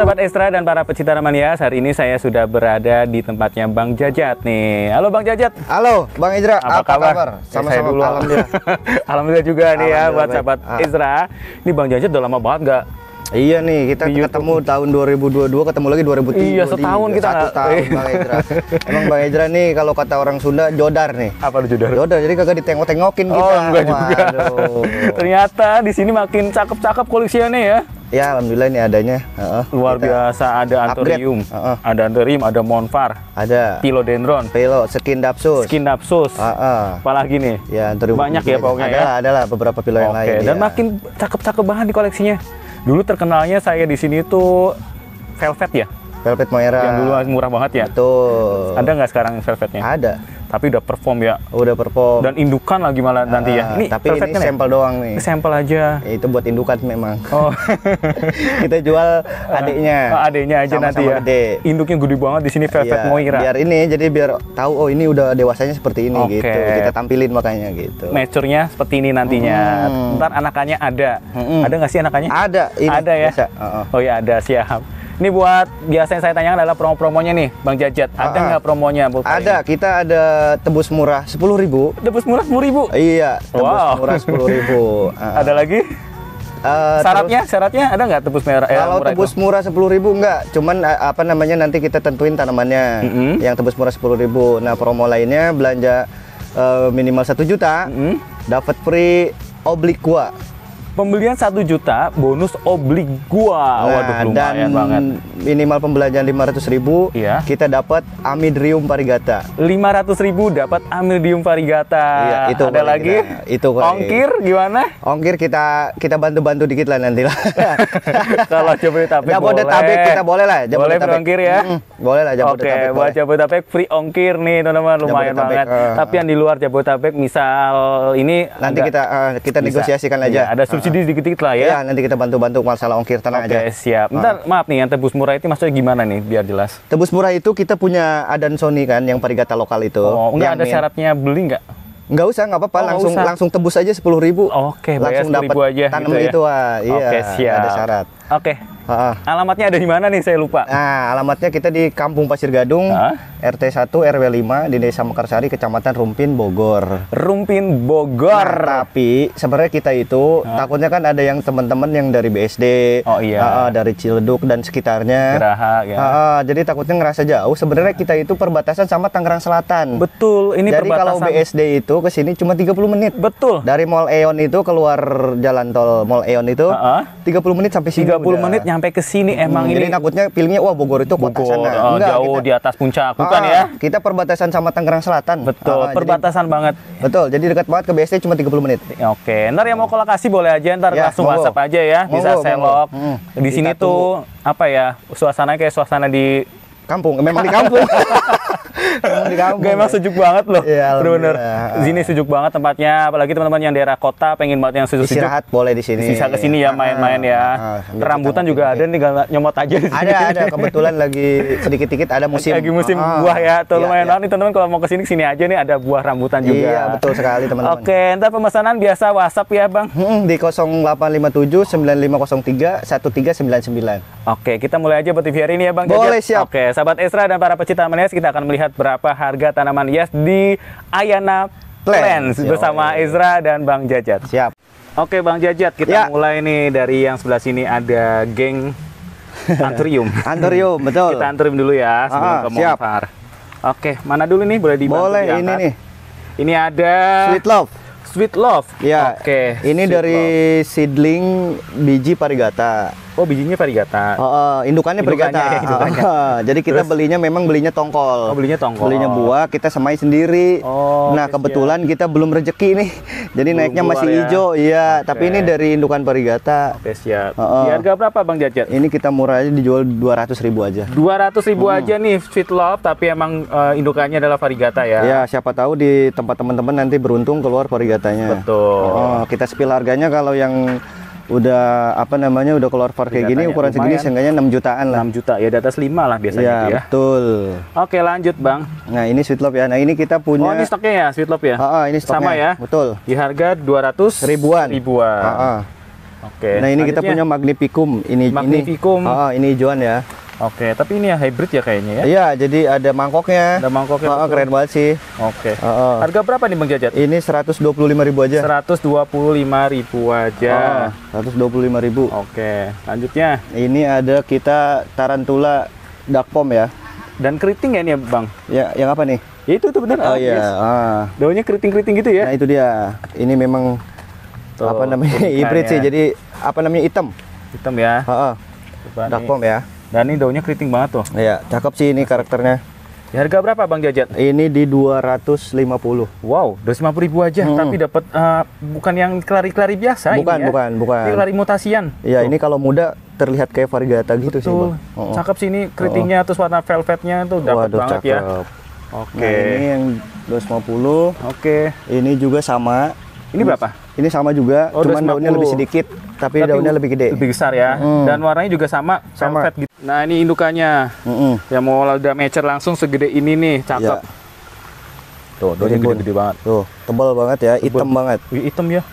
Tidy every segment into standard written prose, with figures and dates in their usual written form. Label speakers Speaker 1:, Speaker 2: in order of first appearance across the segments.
Speaker 1: Sahabat Extra dan para pecinta Mania, hari ini saya sudah berada di tempatnya Bang Jajat nih. Halo Bang Jajat.
Speaker 2: Halo Bang Ezra, apa kabar?
Speaker 1: Sama-sama dulu.
Speaker 2: Alhamdulillah.
Speaker 1: Alhamdulillah juga nih ya buat sahabat Extra. Ini Bang Jajat udah lama banget nggak?
Speaker 2: Iya nih, kita ketemu tahun 2022, ketemu lagi 2003.
Speaker 1: Iya, setahun kita
Speaker 2: satu tahun Bang Ezra. Emang Bang Ezra nih kalau kata orang Sunda jodar nih.
Speaker 1: Apa tuh jodar?
Speaker 2: Jodar, jadi kagak ditengok-tengokin kita.
Speaker 1: Oh, enggak juga. Ternyata di sini makin cakep-cakep koleksiannya ya.
Speaker 2: Ya, alhamdulillah ini adanya.
Speaker 1: Luar biasa, ada Anthurium, ada Anthurium, ada Monfar,
Speaker 2: ada
Speaker 1: Philodendron,
Speaker 2: Skin Dapsus.
Speaker 1: Apalagi nih?
Speaker 2: Ya, Anthurium
Speaker 1: banyak ya pokoknya.
Speaker 2: Adalah beberapa pilo yang lain.
Speaker 1: Dan makin cakep-cakep banget di koleksinya. Dulu terkenalnya saya di sini tuh Velvet ya.
Speaker 2: Velvet Moira.
Speaker 1: Yang dulu murah banget ya.
Speaker 2: Betul.
Speaker 1: Ada nggak sekarang Velvetnya?
Speaker 2: Ada.
Speaker 1: Tapi udah perform ya.
Speaker 2: Udah perform.
Speaker 1: Dan indukan lagi malah nanti ya. Ini
Speaker 2: tapi ini sampel doang nih.
Speaker 1: Sampel aja.
Speaker 2: Itu buat indukan memang.
Speaker 1: Oh.
Speaker 2: Kita jual adiknya.
Speaker 1: Adiknya aja
Speaker 2: sama-sama
Speaker 1: nanti ya.
Speaker 2: Gede.
Speaker 1: Induknya gede banget di sini Velvet Moira.
Speaker 2: Biar ini jadi biar tahu oh ini udah dewasanya seperti ini gitu. Kita tampilin makanya gitu.
Speaker 1: Mature-nya seperti ini nantinya. Ntar anakannya ada. Ada nggak sih anakannya?
Speaker 2: Ada. Ini
Speaker 1: ada ya.
Speaker 2: Bisa.
Speaker 1: Oh ya ada, siap. Ini buat biasanya saya tanyakan adalah promo-promonya nih, Bang Jajat. Ada nggak promonya?
Speaker 2: Ada, kita ada tebus murah 10.000.
Speaker 1: Tebus murah 10.000?
Speaker 2: Iya, tebus murah 10.000.
Speaker 1: Ada lagi? Syaratnya ada nggak tebus merah?
Speaker 2: Kalau tebus murah 10.000 enggak, cuman apa namanya nanti kita tentuin tanamannya. Yang tebus murah 10.000. Nah promo lainnya belanja minimal 1 juta, dapat free obliqua.
Speaker 1: Pembelian 1 juta bonus obliqua. Waduh, lumayan banget.
Speaker 2: Minimal pembelanjaan 500.000, kita dapat Amidrium variegata.
Speaker 1: 500.000 dapat Amidrium variegata.
Speaker 2: Iya, itu
Speaker 1: ada lagi?
Speaker 2: Itu
Speaker 1: ongkir gimana?
Speaker 2: Ongkir kita bantu-bantu dikit lah nanti lah.
Speaker 1: Kalau Jabodetabek
Speaker 2: Jabodetabek kita boleh lah.
Speaker 1: Boleh free ongkir ya?
Speaker 2: Boleh lah Jabodetabek.
Speaker 1: Oke, buat Jabodetabek free ongkir nih teman-teman, lumayan banget. Tapi yang di luar Jabodetabek misal ini
Speaker 2: nanti kita negosiasikan aja.
Speaker 1: Ada subsidi dikit-dikit lah ya.
Speaker 2: Iya, nanti kita bantu-bantu masalah ongkir tanah aja.
Speaker 1: Oke, siap. Bentar, maaf nih, yang tebus murah itu maksudnya gimana nih biar jelas?
Speaker 2: Tebus murah itu kita punya Adan Sony kan yang variegata lokal itu.
Speaker 1: Oh, enggak ada syaratnya beli nggak?
Speaker 2: Nggak usah, nggak apa-apa, langsung tebus aja 10.000.
Speaker 1: Oke, bayar 10.000 aja
Speaker 2: tanaman
Speaker 1: gitu ya?
Speaker 2: itu, iya.
Speaker 1: Oke, siap.
Speaker 2: Ada syarat.
Speaker 1: Oke. Alamatnya ada di mana nih? Saya lupa.
Speaker 2: Nah, alamatnya kita di Kampung Pasir Gadung, RT 1 RW 5 di Desa Mekarsari, Kecamatan Rumpin, Bogor.
Speaker 1: Rumpin, Bogor.
Speaker 2: Nah, tapi sebenarnya kita itu takutnya kan ada yang teman-teman yang dari BSD, dari Ciledug dan sekitarnya.
Speaker 1: Geraha, ya.
Speaker 2: Jadi takutnya ngerasa jauh. Sebenarnya kita itu perbatasan sama Tangerang Selatan.
Speaker 1: Betul, ini
Speaker 2: jadi
Speaker 1: perbatasan.
Speaker 2: Kalau BSD itu ke sini cuma 30 menit.
Speaker 1: Betul.
Speaker 2: Dari Mall Eon itu keluar jalan tol Mall Eon itu 30 menit sampai sini.
Speaker 1: 30 menit nyampe ke sini emang ini.
Speaker 2: Jadi takutnya feelingnya wah Bogor itu kota sana.
Speaker 1: Enggak, jauh di atas puncak bukan ya?
Speaker 2: Kita perbatasan sama Tangerang Selatan.
Speaker 1: Betul, perbatasan banget.
Speaker 2: Betul, jadi dekat banget ke BSD cuma 30 menit.
Speaker 1: Oke, ntar yang mau ke lokasi boleh aja, ntar langsung WhatsApp aja ya. Bisa selok. Di sini tuh apa ya? Suasananya kayak suasana di
Speaker 2: kampung, memang di kampung. Di kampung.
Speaker 1: Emang sejuk banget loh.
Speaker 2: Ya,
Speaker 1: bener-bener. Sini sejuk banget tempatnya, apalagi teman-teman yang daerah kota pengen banget yang sejuk-sejuk.
Speaker 2: Istirahat boleh di sini.
Speaker 1: Bisa ke sini ya main-main ya. Rambutan juga ada nih, gak nyomot aja di sini.
Speaker 2: Ada. Kebetulan lagi sedikit-sedikit ada musim.
Speaker 1: Lagi musim buah ya. Tuh lumayan banget nih teman-teman kalau mau ke sini aja nih ada buah rambutan juga.
Speaker 2: Iya, betul sekali teman-teman.
Speaker 1: Oke, ntar pemesanan biasa WhatsApp ya, Bang.
Speaker 2: Di 0857 9503 1399.
Speaker 1: Oke, kita mulai aja buat TV hari ini ya, Bang.
Speaker 2: Boleh, siap.
Speaker 1: Oke, sahabat Extra dan para pecinta tanaman hias, kita akan melihat berapa harga tanaman hias di Ayana Plants bersama Ezra dan Bang Jajat.
Speaker 2: Siap.
Speaker 1: Oke, Bang Jajat, kita mulai nih dari yang sebelah sini ada geng Anthurium.
Speaker 2: Anthurium, betul.
Speaker 1: Kita Anthurium dulu ya sebelum ke Monfar. Oke, mana dulu nih boleh dibantu?
Speaker 2: Boleh,
Speaker 1: diangkat?
Speaker 2: ini nih.
Speaker 1: Ini ada Sweet Love.
Speaker 2: Ya.
Speaker 1: Oke.
Speaker 2: Ini dari seedling biji variegata.
Speaker 1: Oh, bijinya variegata.
Speaker 2: Indukannya variegata. Jadi kita belinya tongkol.
Speaker 1: Oh, belinya tongkol.
Speaker 2: Belinya buah, kita semai sendiri. Nah, kebetulan kita belum rezeki nih. Jadi naiknya masih hijau. Iya, tapi ini dari indukan variegata.
Speaker 1: Oke, siap. Di harga berapa, Bang Jajat?
Speaker 2: Ini kita murah aja dijual 200.000 aja.
Speaker 1: 200.000 aja nih Sweet Love, tapi emang indukannya adalah variegata ya.
Speaker 2: Ya, siapa tahu di tempat teman-teman nanti beruntung keluar variegatanya.
Speaker 1: Betul.
Speaker 2: Kita spill harganya kalau yang udah udah keluar kayak gini ukuran segini seenggaknya 6 jutaan lah.
Speaker 1: 6 juta ya, di atas 5 lah biasanya
Speaker 2: ya,
Speaker 1: gitu ya.
Speaker 2: Betul.
Speaker 1: Oke, lanjut Bang.
Speaker 2: Nah, ini Sweet Love ya. Nah, ini kita punya.
Speaker 1: Oh, ini stoknya ya Sweet Love ya?
Speaker 2: Ini stoknya.
Speaker 1: Sama ya?
Speaker 2: Betul.
Speaker 1: Di harga 200 ribuan. Oke.
Speaker 2: Nah, ini kita punya Magnificum.
Speaker 1: Magnificum.
Speaker 2: Ini hijauan ya.
Speaker 1: Oke, tapi ini ya hybrid ya kayaknya ya?
Speaker 2: Iya, jadi ada mangkoknya.
Speaker 1: Ada mangkoknya.
Speaker 2: Keren banget sih.
Speaker 1: Oke. Harga berapa nih Bang Jajat?
Speaker 2: Ini 125.000 aja.
Speaker 1: 125.000 aja.
Speaker 2: 125.000.
Speaker 1: Oke, lanjutnya.
Speaker 2: Ini ada kita Tarantula Dark Pom ya.
Speaker 1: Dan keriting ya ini ya Bang?
Speaker 2: Ya, yang apa nih?
Speaker 1: Ya itu benar.
Speaker 2: Oh iya.
Speaker 1: Yes. Daunnya keriting-keriting gitu ya?
Speaker 2: Nah, itu dia. Ini memang
Speaker 1: Tuh,
Speaker 2: apa namanya? Hybrid sih. Jadi apa namanya? Hitam.
Speaker 1: Hitam ya.
Speaker 2: Dark Pom ya.
Speaker 1: Dan ini daunnya keriting banget tuh.
Speaker 2: Iya, cakep sih ini karakternya.
Speaker 1: Di harga berapa Bang Jajat?
Speaker 2: Ini di 250.
Speaker 1: Wow, 250.000 aja, tapi dapat bukan yang kelari-kelari biasa
Speaker 2: Bukan,
Speaker 1: ini ya.
Speaker 2: bukan.
Speaker 1: Ini kelari mutasian.
Speaker 2: Iya, ini kalau muda terlihat kayak variegata gitu sih,
Speaker 1: Bang. Cakep sih ini keritingnya, terus warna velvetnya tuh dapat banget
Speaker 2: cakep.
Speaker 1: ya. Oke.
Speaker 2: Nah, ini yang 250.
Speaker 1: Oke.
Speaker 2: Ini juga sama.
Speaker 1: Ini berapa?
Speaker 2: Ini sama juga, cuman
Speaker 1: 250.
Speaker 2: daunnya lebih sedikit, tapi daunnya lebih gede.
Speaker 1: Lebih besar ya. Dan warnanya juga sama, velvet gitu. Nah, ini indukannya. Yang mau udah mature langsung segede ini nih, cakep.
Speaker 2: Ya.
Speaker 1: Tuh, daunnya gede-gede banget.
Speaker 2: Tuh, tebal banget ya, hitam banget.
Speaker 1: Wih, hitam ya.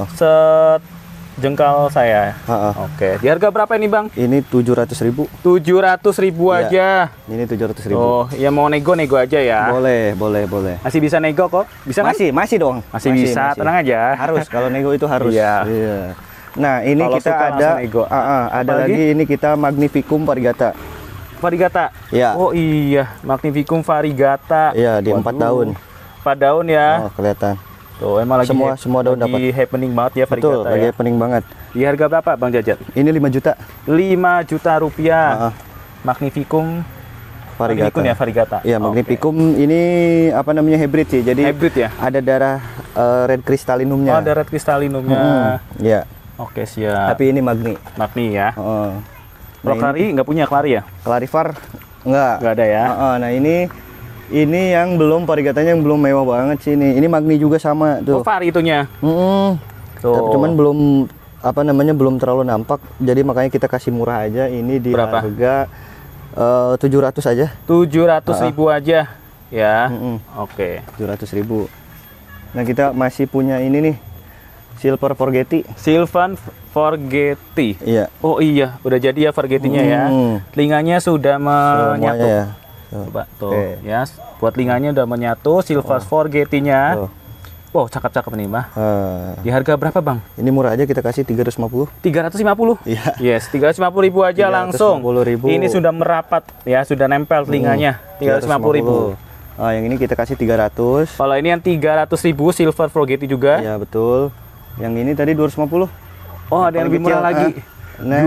Speaker 1: Jengkal saya. Oke. Di harga berapa ini Bang?
Speaker 2: Ini 700.000.
Speaker 1: 700.000 aja.
Speaker 2: Ini 700.000.
Speaker 1: Oh, ya mau nego aja ya.
Speaker 2: Boleh.
Speaker 1: Masih bisa nego kok. Bisa kan?
Speaker 2: Masih dong.
Speaker 1: Masih bisa, tenang aja.
Speaker 2: Harus, kalau nego itu harus.
Speaker 1: Iya.
Speaker 2: Nah, ini
Speaker 1: Kalau
Speaker 2: kita
Speaker 1: suka
Speaker 2: ada
Speaker 1: nego.
Speaker 2: ada lagi ini kita Magnificum variegata.
Speaker 1: Variegata.
Speaker 2: Iya.
Speaker 1: Oh iya, Magnificum variegata.
Speaker 2: Iya, di 4 daun.
Speaker 1: 4 daun ya.
Speaker 2: Kelihatan.
Speaker 1: Tuh, emang lagi
Speaker 2: semua daun dapat.
Speaker 1: Happening banget ya variegata.
Speaker 2: Betul, lagi happening banget.
Speaker 1: Di harga berapa Bang Jajat?
Speaker 2: Ini 5 juta.
Speaker 1: 5 juta rupiah. Magnificum
Speaker 2: variegata.
Speaker 1: Ya, variegata.
Speaker 2: Iya, Magnificum ini apa namanya hybrid sih. Jadi
Speaker 1: hybrid ya.
Speaker 2: Ada darah red crystallinumnya.
Speaker 1: Oh, ada red crystallinumnya.
Speaker 2: Iya.
Speaker 1: Oke, siap.
Speaker 2: Tapi ini Magni
Speaker 1: ya. Kalau Clari nggak punya Clari ya?
Speaker 2: Clarivar nggak
Speaker 1: ada ya.
Speaker 2: Nah ini yang belum variegatanya yang belum mewah banget sih ini. Ini Magni juga sama tuh.
Speaker 1: Oh, vari itunya.
Speaker 2: Tapi cuman belum apa namanya belum terlalu nampak. Jadi makanya kita kasih murah aja. Ini di harga 700 aja.
Speaker 1: 700.000 aja ya. Oke.
Speaker 2: 700.000. Nah, kita masih punya ini nih. Silver Forgetti.
Speaker 1: Silvan Forgetti.
Speaker 2: Iya.
Speaker 1: Oh iya, udah jadi ya Forgettinya ya. Telinganya sudah menyatu.
Speaker 2: Ya.
Speaker 1: Coba tuh ya, buat telinganya udah menyatu. Silver Forgettinya. Wow, cakep-cakep nih mah. Di harga berapa Bang?
Speaker 2: Ini murah aja, kita kasih 350.
Speaker 1: 350?
Speaker 2: Iya.
Speaker 1: Yes, 350.000 aja langsung.
Speaker 2: 350.000.
Speaker 1: Ini sudah merapat ya, sudah nempel telinganya. 350.000.
Speaker 2: Yang ini kita kasih 300.
Speaker 1: Kalau ini yang 300.000 Silver Forgetti juga.
Speaker 2: Iya, betul. Yang ini tadi 250.
Speaker 1: Oh, ada yang lebih murah lagi.
Speaker 2: Nah.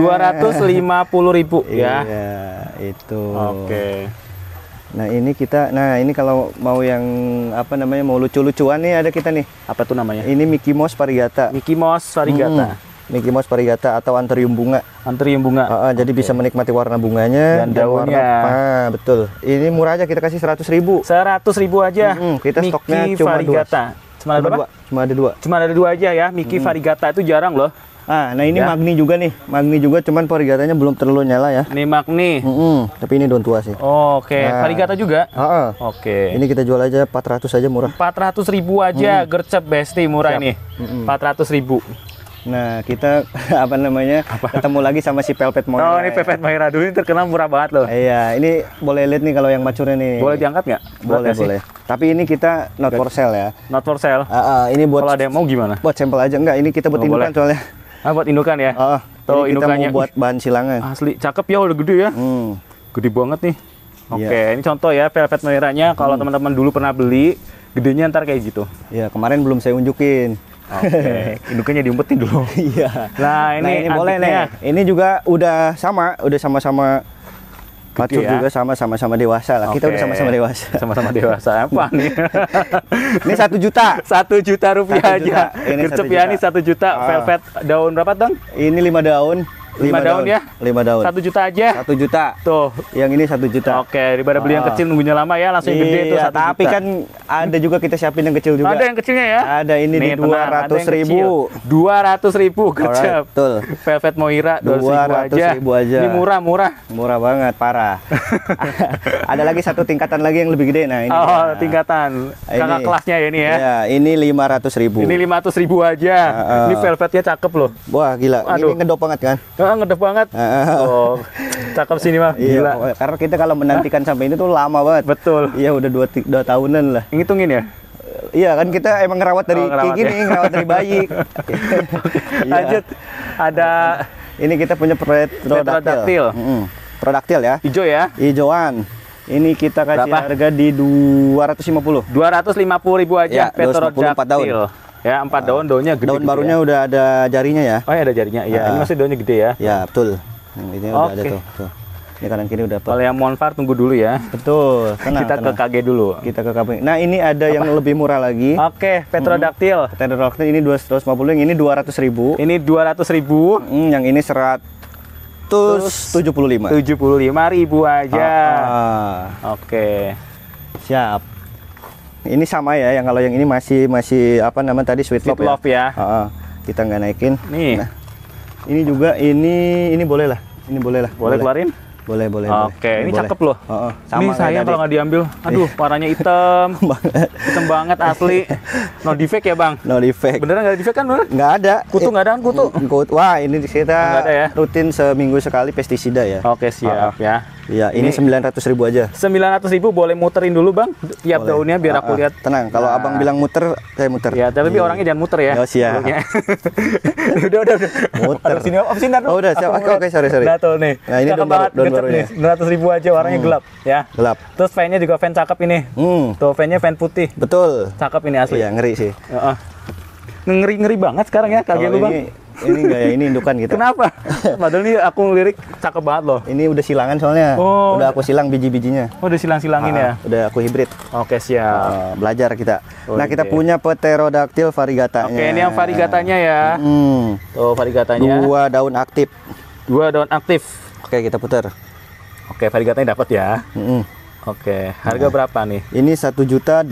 Speaker 1: 250.000 ya.
Speaker 2: Iya, itu.
Speaker 1: Oke.
Speaker 2: Nah, ini kalau mau yang apa namanya mau lucu-lucuan nih ada kita nih.
Speaker 1: Apa tuh namanya?
Speaker 2: Ini Mickey Mouse variegata.
Speaker 1: Mickey Mouse variegata.
Speaker 2: Mickey Mouse variegata atau anthurium bunga.
Speaker 1: Anthurium bunga.
Speaker 2: Jadi bisa menikmati warna bunganya
Speaker 1: dan daunnya.
Speaker 2: Betul. Ini murah aja, kita kasih 100.000.
Speaker 1: 100.000 aja.
Speaker 2: Kita
Speaker 1: Mickey
Speaker 2: stoknya cuma
Speaker 1: variegata.
Speaker 2: Cuma ada dua.
Speaker 1: Cuma ada dua aja ya. Mickey variegata itu jarang loh.
Speaker 2: Nah ini ya. Magni juga nih. Magni juga, cuman variegatanya belum terlalu nyala ya.
Speaker 1: Ini Magni.
Speaker 2: Tapi ini daun tua sih.
Speaker 1: Oke. Nah. Variegata juga. Oke.
Speaker 2: Ini kita jual aja 400 aja murah.
Speaker 1: 400.000 aja. Gercep Besti murah. Siap. Ini. 400.000.
Speaker 2: Nah, kita ketemu lagi sama si Velvet Moira.
Speaker 1: Oh, ini Velvet Moira dulu, ini terkenal murah banget loh.
Speaker 2: Iya, ini boleh lihat nih kalau yang mature nih.
Speaker 1: Boleh diangkat nggak?
Speaker 2: Boleh. Tapi ini kita not for sale ya.
Speaker 1: Not for sale.
Speaker 2: Ini buat
Speaker 1: kalau ada yang mau gimana?
Speaker 2: Buat sampel aja. Enggak, ini kita buat indukan soalnya.
Speaker 1: Buat indukan ya?
Speaker 2: Tuh, indukannya. Kita mau buat bahan silangan.
Speaker 1: Asli, cakep ya, udah gede ya. Gede banget nih. Oke, ini contoh ya Velvet Moiranya. Kalau teman-teman dulu pernah beli, gedenya ntar kayak gitu.
Speaker 2: Iya, kemarin belum saya unjukin.
Speaker 1: Oke, indukannya diumpetin dulu.
Speaker 2: Iya.
Speaker 1: Nah, ini
Speaker 2: boleh nih. Ini juga udah sama-sama mature juga, sama-sama dewasa lah. Kita udah sama-sama dewasa.
Speaker 1: Sama-sama dewasa apa nih?
Speaker 2: Ini 1 juta.
Speaker 1: 1 juta rupiah aja. Gercep ya, ini 1 juta. Velvet daun berapa, Dong?
Speaker 2: Ini 5 daun.
Speaker 1: 5 daun ya?
Speaker 2: 5 daun.
Speaker 1: 1 juta aja.
Speaker 2: 1 juta.
Speaker 1: Tuh.
Speaker 2: Yang ini 1 juta.
Speaker 1: Oke, daripada beli yang kecil nunggunya lama ya, langsung yang gede tuh 1 juta.
Speaker 2: Tapi kan ada juga kita siapin yang kecil juga.
Speaker 1: Ada yang kecilnya ya?
Speaker 2: Ada ini nih, di 200.000.
Speaker 1: 200.000 kecap.
Speaker 2: Betul.
Speaker 1: Velvet Moira 200.000 aja. Ini murah.
Speaker 2: Murah banget, parah. Ada lagi satu tingkatan lagi yang lebih gede. Nah, ini.
Speaker 1: Oh, tingkatan. Kakak kelasnya ya ini ya.
Speaker 2: Ya, ini 500.000.
Speaker 1: Ini 500.000 aja. Ini velvetnya cakep loh.
Speaker 2: Wah, gila.
Speaker 1: Aduh.
Speaker 2: Ini ngedop banget kan?
Speaker 1: Ngedep banget. Oh, cakep sini mah. Gila.
Speaker 2: Iya, karena kita kalau menantikan sampai ini tuh lama banget.
Speaker 1: Betul.
Speaker 2: Iya, udah 2 tahunan lah.
Speaker 1: Ngitungin ya?
Speaker 2: Iya kan kita emang ngerawat dari kayak gini, ngerawat dari bayi.
Speaker 1: Lanjut. Ada
Speaker 2: ini kita punya Petrodactyl. Petrodactyl ya.
Speaker 1: Hijau ya.
Speaker 2: Hijauan. Ini kita kasih harga di 250.
Speaker 1: 250.000 aja.
Speaker 2: Ya,
Speaker 1: Petrodactyl.
Speaker 2: 4 daun.
Speaker 1: Ya, 4 daun, daunnya gede.
Speaker 2: Daun barunya ya. Udah ada jarinya ya.
Speaker 1: Oh, ya ada jarinya. Iya, ini masih daunnya gede ya.
Speaker 2: Ya, betul. Ini udah ada tuh. Ini kanan kiri udah.
Speaker 1: Kalau yang Monfar tunggu dulu ya.
Speaker 2: Betul.
Speaker 1: Kita ke KG dulu.
Speaker 2: Kita ke KG. Nah, ini ada yang lebih murah lagi.
Speaker 1: Oke, Petrodactyl.
Speaker 2: Petrodactyl ini 250, yang ini 200.000.
Speaker 1: Ini 200.000.
Speaker 2: Yang ini 175.
Speaker 1: 75.000 aja. Oke.
Speaker 2: Siap. Ini sama ya, yang kalau yang ini masih apa namanya tadi Sweet Love
Speaker 1: ya.
Speaker 2: Kita nggak naikin.
Speaker 1: Nih.
Speaker 2: Nah, ini juga ini boleh lah. Ini boleh lah.
Speaker 1: Boleh keluarin?
Speaker 2: Boleh.
Speaker 1: Oke, ini cakep loh. Ini sayang kalau nggak diambil. Aduh, warnanya hitam. Hitam banget asli. No defect ya, Bang?
Speaker 2: No defect.
Speaker 1: Beneran nggak ada defect kan, bener?
Speaker 2: Nggak ada.
Speaker 1: Kutu nggak ada kan kutu?
Speaker 2: Wah, ini kita
Speaker 1: ya?
Speaker 2: rutin seminggu sekali pestisida ya.
Speaker 1: Oke, siap ya.
Speaker 2: Iya, ini 900.000 aja.
Speaker 1: 900.000 boleh muterin dulu, Bang. Tiap daunnya biar aku lihat.
Speaker 2: Tenang, kalau Abang bilang muter, saya muter.
Speaker 1: Ya, tapi orangnya jangan muter ya.
Speaker 2: Oh, siap.
Speaker 1: udah.
Speaker 2: Muter.
Speaker 1: Sini dulu.
Speaker 2: Oh, udah, siap. Oke, sorry.
Speaker 1: Nah, tuh nih.
Speaker 2: Nah, ini daun baru nih.
Speaker 1: 900.000 aja, warnanya gelap ya.
Speaker 2: Gelap.
Speaker 1: Terus fan-nya juga fan cakep ini. Tuh, fan-nya fan putih.
Speaker 2: Betul.
Speaker 1: Cakep ini asli.
Speaker 2: Iya, ngeri sih.
Speaker 1: Ngeri banget sekarang ya KG lu, Bang.
Speaker 2: Ini enggak ya, ini indukan kita.
Speaker 1: Kenapa? Padahal ini aku ngelirik cakep banget loh.
Speaker 2: Ini udah silangan soalnya. Udah aku silang biji-bijinya.
Speaker 1: Udah silang-silangin ya?
Speaker 2: Udah aku hibrid.
Speaker 1: Oke, siap.
Speaker 2: Belajar kita. Nah, kita punya Pterodactyl variegatanya.
Speaker 1: Oke, ini yang variegatanya ya. Tuh, variegatanya.
Speaker 2: 2 daun aktif.
Speaker 1: 2 daun aktif.
Speaker 2: Oke, kita putar.
Speaker 1: Oke, variegatanya dapat ya. Oke, harga berapa nih?
Speaker 2: Ini 1.850.000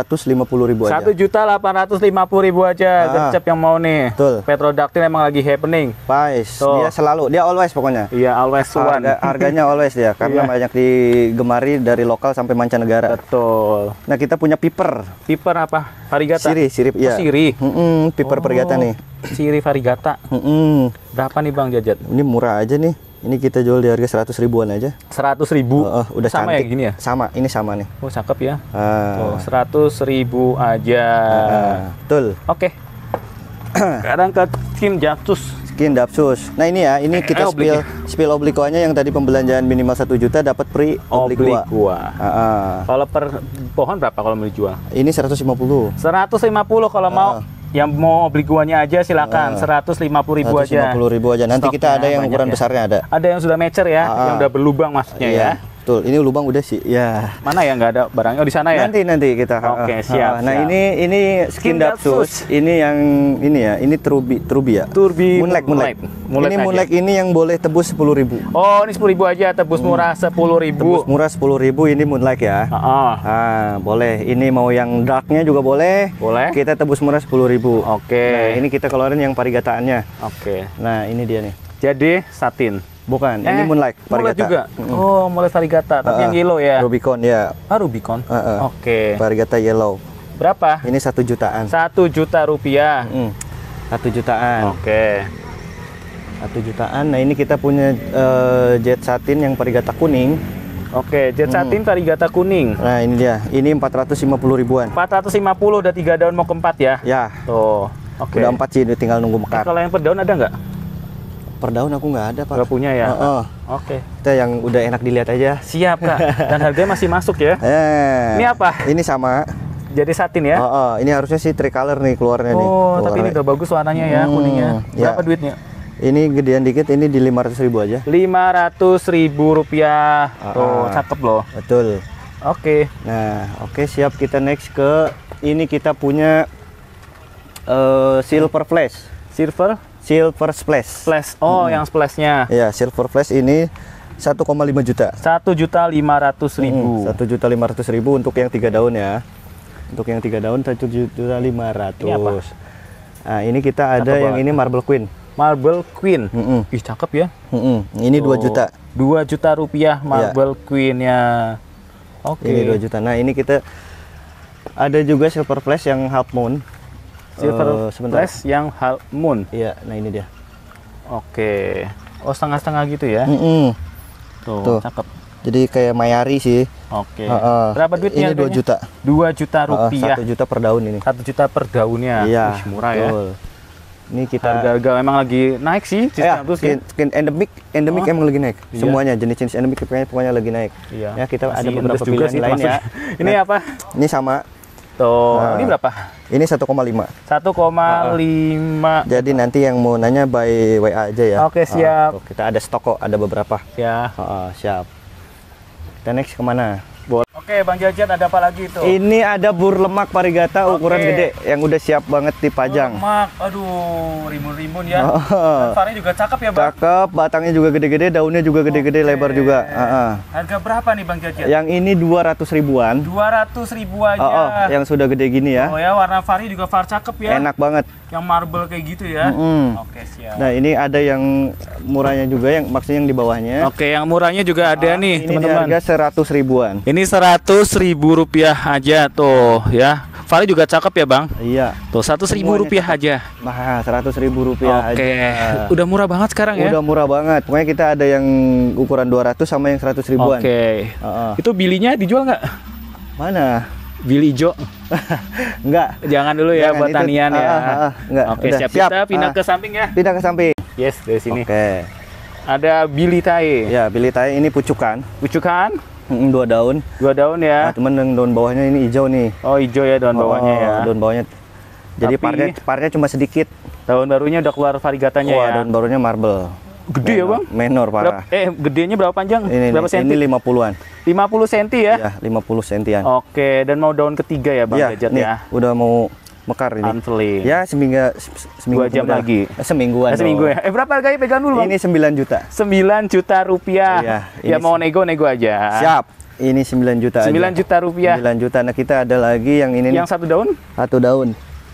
Speaker 2: aja.
Speaker 1: 1.850.000 aja. Gercep yang mau nih.
Speaker 2: Betul.
Speaker 1: Petrodactyl emang lagi happening.
Speaker 2: Dia selalu, dia always pokoknya.
Speaker 1: Iya, always one.
Speaker 2: Harganya always ya, karena banyak digemari dari lokal sampai mancanegara.
Speaker 1: Betul.
Speaker 2: Nah, kita punya piper.
Speaker 1: Piper apa? Variegata.
Speaker 2: Sirip ya.
Speaker 1: Siri.
Speaker 2: Piper variegata nih.
Speaker 1: Siri variegata. Berapa nih, Bang Jajat?
Speaker 2: Ini murah aja nih. Ini kita jual di harga 100 ribuan aja.
Speaker 1: 100.000.
Speaker 2: Udah
Speaker 1: sama
Speaker 2: cantik.
Speaker 1: ya gini ya?
Speaker 2: Sama, ini sama nih.
Speaker 1: Oh, cakep ya. Tuh, 100.000 aja.
Speaker 2: Betul.
Speaker 1: Oke. Sekarang ke Skin Dapsus.
Speaker 2: Skin Dapsus. Nah, ini ya, ini kita spill obliquanya yang tadi pembelanjaan minimal 1 juta dapat free obliqua.
Speaker 1: Kalau per pohon berapa kalau mau dijual?
Speaker 2: Ini 150.
Speaker 1: 150 kalau mau. Yang mau obliquanya aja silakan 150.000 aja.
Speaker 2: 150.000 aja. Nanti kita ada yang ukuran besarnya ada.
Speaker 1: Ada yang sudah mature ya, yang udah berlubang maksudnya ya.
Speaker 2: Betul, ini lubang udah sih. Ya.
Speaker 1: Mana yang nggak ada barangnya? Oh, di sana ya?
Speaker 2: Nanti kita.
Speaker 1: Oke, siap.
Speaker 2: Nah,
Speaker 1: siap.
Speaker 2: ini Skin Dapsus. Ini yang ini ya, ini Turbi ya.
Speaker 1: Turbi
Speaker 2: Moonlight. Ini Moonlight ini yang boleh tebus 10.000.
Speaker 1: Oh, ini 10.000 aja, tebus murah 10.000.
Speaker 2: Tebus murah 10.000, ini Moonlight ya. Boleh. Ini mau yang darknya juga boleh.
Speaker 1: Boleh.
Speaker 2: Kita tebus murah 10.000.
Speaker 1: Oke.
Speaker 2: Nah, ini kita keluarin yang variegataannya.
Speaker 1: Oke.
Speaker 2: Nah, ini dia nih.
Speaker 1: Jadi satin.
Speaker 2: Bukan, ini Moonlight
Speaker 1: Moonlight juga. Oh, Moonlight variegata, tapi yang yellow ya.
Speaker 2: Rubicon ya.
Speaker 1: Rubicon. Oke.
Speaker 2: Variegata yellow.
Speaker 1: Berapa?
Speaker 2: Ini 1 jutaan.
Speaker 1: 1 juta rupiah.
Speaker 2: 1 jutaan.
Speaker 1: Oke.
Speaker 2: 1 jutaan. Nah, ini kita punya jet satin yang variegata kuning.
Speaker 1: Oke, jet satin variegata kuning.
Speaker 2: Nah, ini dia. Ini 450.000-an.
Speaker 1: 450 udah 3 daun mau ke 4 ya?
Speaker 2: Ya.
Speaker 1: Tuh. Oke.
Speaker 2: Udah 4 sih, tinggal nunggu mekar.
Speaker 1: Kalau yang per daun ada nggak?
Speaker 2: Per daun aku nggak ada, Pak.
Speaker 1: Nggak punya ya?
Speaker 2: Oke. Kita yang udah enak dilihat aja.
Speaker 1: Siap, Kak. Dan harganya masih masuk ya? Ini apa?
Speaker 2: Ini sama.
Speaker 1: Jadi satin ya?
Speaker 2: Ini harusnya sih tricolor nih keluarnya nih.
Speaker 1: Tapi ini udah bagus warnanya ya, kuningnya. Berapa duitnya?
Speaker 2: Ini gedean dikit, ini di 500.000 aja.
Speaker 1: 500.000 rupiah. Tuh, cakep loh.
Speaker 2: Betul.
Speaker 1: Oke.
Speaker 2: Nah, oke, siap. Kita next ke ini, kita punya Silver Flash.
Speaker 1: Silver
Speaker 2: Silver Splash.
Speaker 1: Splash. Oh, yang splashnya.
Speaker 2: Ya, Silver Flash ini 1,5 juta.
Speaker 1: 1.500.000.
Speaker 2: 1.500.000 untuk yang 3 daun ya. Untuk yang 3 daun 1.500.000.
Speaker 1: Ini apa?
Speaker 2: Nah, ini kita ada
Speaker 1: Cakep
Speaker 2: yang
Speaker 1: banget.
Speaker 2: ini Marble Queen.
Speaker 1: Marble Queen.
Speaker 2: Mm-mm.
Speaker 1: Ih, cakep ya.
Speaker 2: Ini 2 juta.
Speaker 1: 2 juta rupiah Marble Queen-nya. Oke.
Speaker 2: Ini 2 juta. Nah, ini kita ada juga Silver Flash yang half moon.
Speaker 1: Silver
Speaker 2: sebentar.
Speaker 1: Flash yang half moon.
Speaker 2: Iya, nah ini dia.
Speaker 1: Oke. Oh, setengah-setengah gitu ya. Tuh, cakep.
Speaker 2: Jadi kayak Mayari sih.
Speaker 1: Oke. Berapa duitnya?
Speaker 2: Ini 2 juta.
Speaker 1: 2 juta rupiah.
Speaker 2: 1 juta per daun ini.
Speaker 1: 1 juta per daunnya.
Speaker 2: Iya.
Speaker 1: Wih, murah ya.
Speaker 2: Ini kita
Speaker 1: Harga-harga memang lagi naik sih.
Speaker 2: ya,
Speaker 1: Terus
Speaker 2: skin endemik emang lagi naik.
Speaker 1: Iya.
Speaker 2: Semuanya jenis-jenis endemik pokoknya lagi naik.
Speaker 1: Iya.
Speaker 2: Ya, kita
Speaker 1: Masih
Speaker 2: ada beberapa
Speaker 1: endes juga
Speaker 2: pilihan
Speaker 1: sih
Speaker 2: lain ya.
Speaker 1: Ini apa?
Speaker 2: Ini sama.
Speaker 1: Tuh,
Speaker 2: Nah.
Speaker 1: ini berapa?
Speaker 2: Ini 1,5.
Speaker 1: 1,5.
Speaker 2: Jadi nanti yang mau nanya by WA aja ya.
Speaker 1: Oke, siap.
Speaker 2: Tuh, kita ada stok kok, ada beberapa.
Speaker 1: Ya.
Speaker 2: Siap. Kita next kemana?
Speaker 1: Boleh. Oke, Bang Jajat, ada apa lagi itu?
Speaker 2: Ini ada bur lemak varigata ukuran
Speaker 1: Oke.
Speaker 2: gede yang udah siap banget dipajang.
Speaker 1: Lemak, aduh, rimbun-rimbun ya.
Speaker 2: Oh.
Speaker 1: Dan varinya juga cakep ya, Bang.
Speaker 2: Cakep, batangnya juga gede-gede, daunnya juga gede-gede,
Speaker 1: Oke.
Speaker 2: lebar juga.
Speaker 1: Harga berapa nih, Bang Jajat?
Speaker 2: Yang ini 200 ribuan.
Speaker 1: 200.000 aja.
Speaker 2: Yang sudah gede gini ya.
Speaker 1: Oh ya, warna vari juga var cakep ya.
Speaker 2: Enak banget.
Speaker 1: Yang marble kayak gitu ya. Oke, siap.
Speaker 2: Nah, ini ada yang murahnya juga, yang maksudnya yang di bawahnya.
Speaker 1: Oke, yang murahnya juga ada nih,
Speaker 2: Ini di
Speaker 1: teman-teman.
Speaker 2: harga 100 ribuan.
Speaker 1: Ini 100.000 rupiah aja tuh ya. Vari juga cakep ya, Bang.
Speaker 2: Iya.
Speaker 1: Tuh 100.000 rupiah aja.
Speaker 2: Nah, 100 ribu rupiah
Speaker 1: Oke.
Speaker 2: aja.
Speaker 1: Udah murah banget sekarang ya.
Speaker 2: Udah murah banget. Pokoknya kita ada yang ukuran 200 sama yang 100 ribuan.
Speaker 1: Oke. Itu bilinya dijual nggak?
Speaker 2: Mana?
Speaker 1: Bili hijau.
Speaker 2: Enggak.
Speaker 1: Jangan dulu ya
Speaker 2: Jangan,
Speaker 1: buat
Speaker 2: itu-
Speaker 1: tanian ya.
Speaker 2: enggak.
Speaker 1: Oke,
Speaker 2: Udah,
Speaker 1: siap.
Speaker 2: siap.
Speaker 1: Kita pindah ke samping ya.
Speaker 2: Pindah ke samping.
Speaker 1: Yes, dari sini.
Speaker 2: Oke.
Speaker 1: Ada bili tae.
Speaker 2: Ya, pilih tae ini pucukan.
Speaker 1: Pucukan
Speaker 2: 2 daun.
Speaker 1: 2 daun
Speaker 2: Nah,
Speaker 1: ya.
Speaker 2: cuman yang daun bawahnya ini hijau nih.
Speaker 1: Oh, hijau ya daun bawahnya ya.
Speaker 2: Daun bawahnya. Jadi
Speaker 1: Tapi-
Speaker 2: parnya cuma sedikit.
Speaker 1: Daun barunya udah keluar varigatanya
Speaker 2: Wah,
Speaker 1: ya.
Speaker 2: daun barunya marble.
Speaker 1: Gede ya, Bang?
Speaker 2: Menor parah.
Speaker 1: Gedenya berapa panjang?
Speaker 2: Ini
Speaker 1: Berapa senti?
Speaker 2: 50-an.
Speaker 1: 50 cm ya.
Speaker 2: Ya, 50 sentian.
Speaker 1: Oke, dan mau daun ketiga ya, Bang
Speaker 2: Iya,
Speaker 1: Jajat
Speaker 2: nih,
Speaker 1: ya.
Speaker 2: udah mau mekar ini.
Speaker 1: Anfli.
Speaker 2: Ya, seminggu
Speaker 1: 2 jam
Speaker 2: kemudian.
Speaker 1: lagi.
Speaker 2: Semingguan.
Speaker 1: Seminggu
Speaker 2: dong.
Speaker 1: ya. Berapa harganya pegang dulu, Bang?
Speaker 2: Ini 9 juta.
Speaker 1: 9 juta rupiah.
Speaker 2: Iya,
Speaker 1: Ya
Speaker 2: ini
Speaker 1: mau nego aja.
Speaker 2: Siap. Ini 9 juta
Speaker 1: 9
Speaker 2: aja.
Speaker 1: juta rupiah.
Speaker 2: 9 juta. Nah, kita ada lagi yang ini nih,
Speaker 1: Yang 1 daun?
Speaker 2: 1 daun.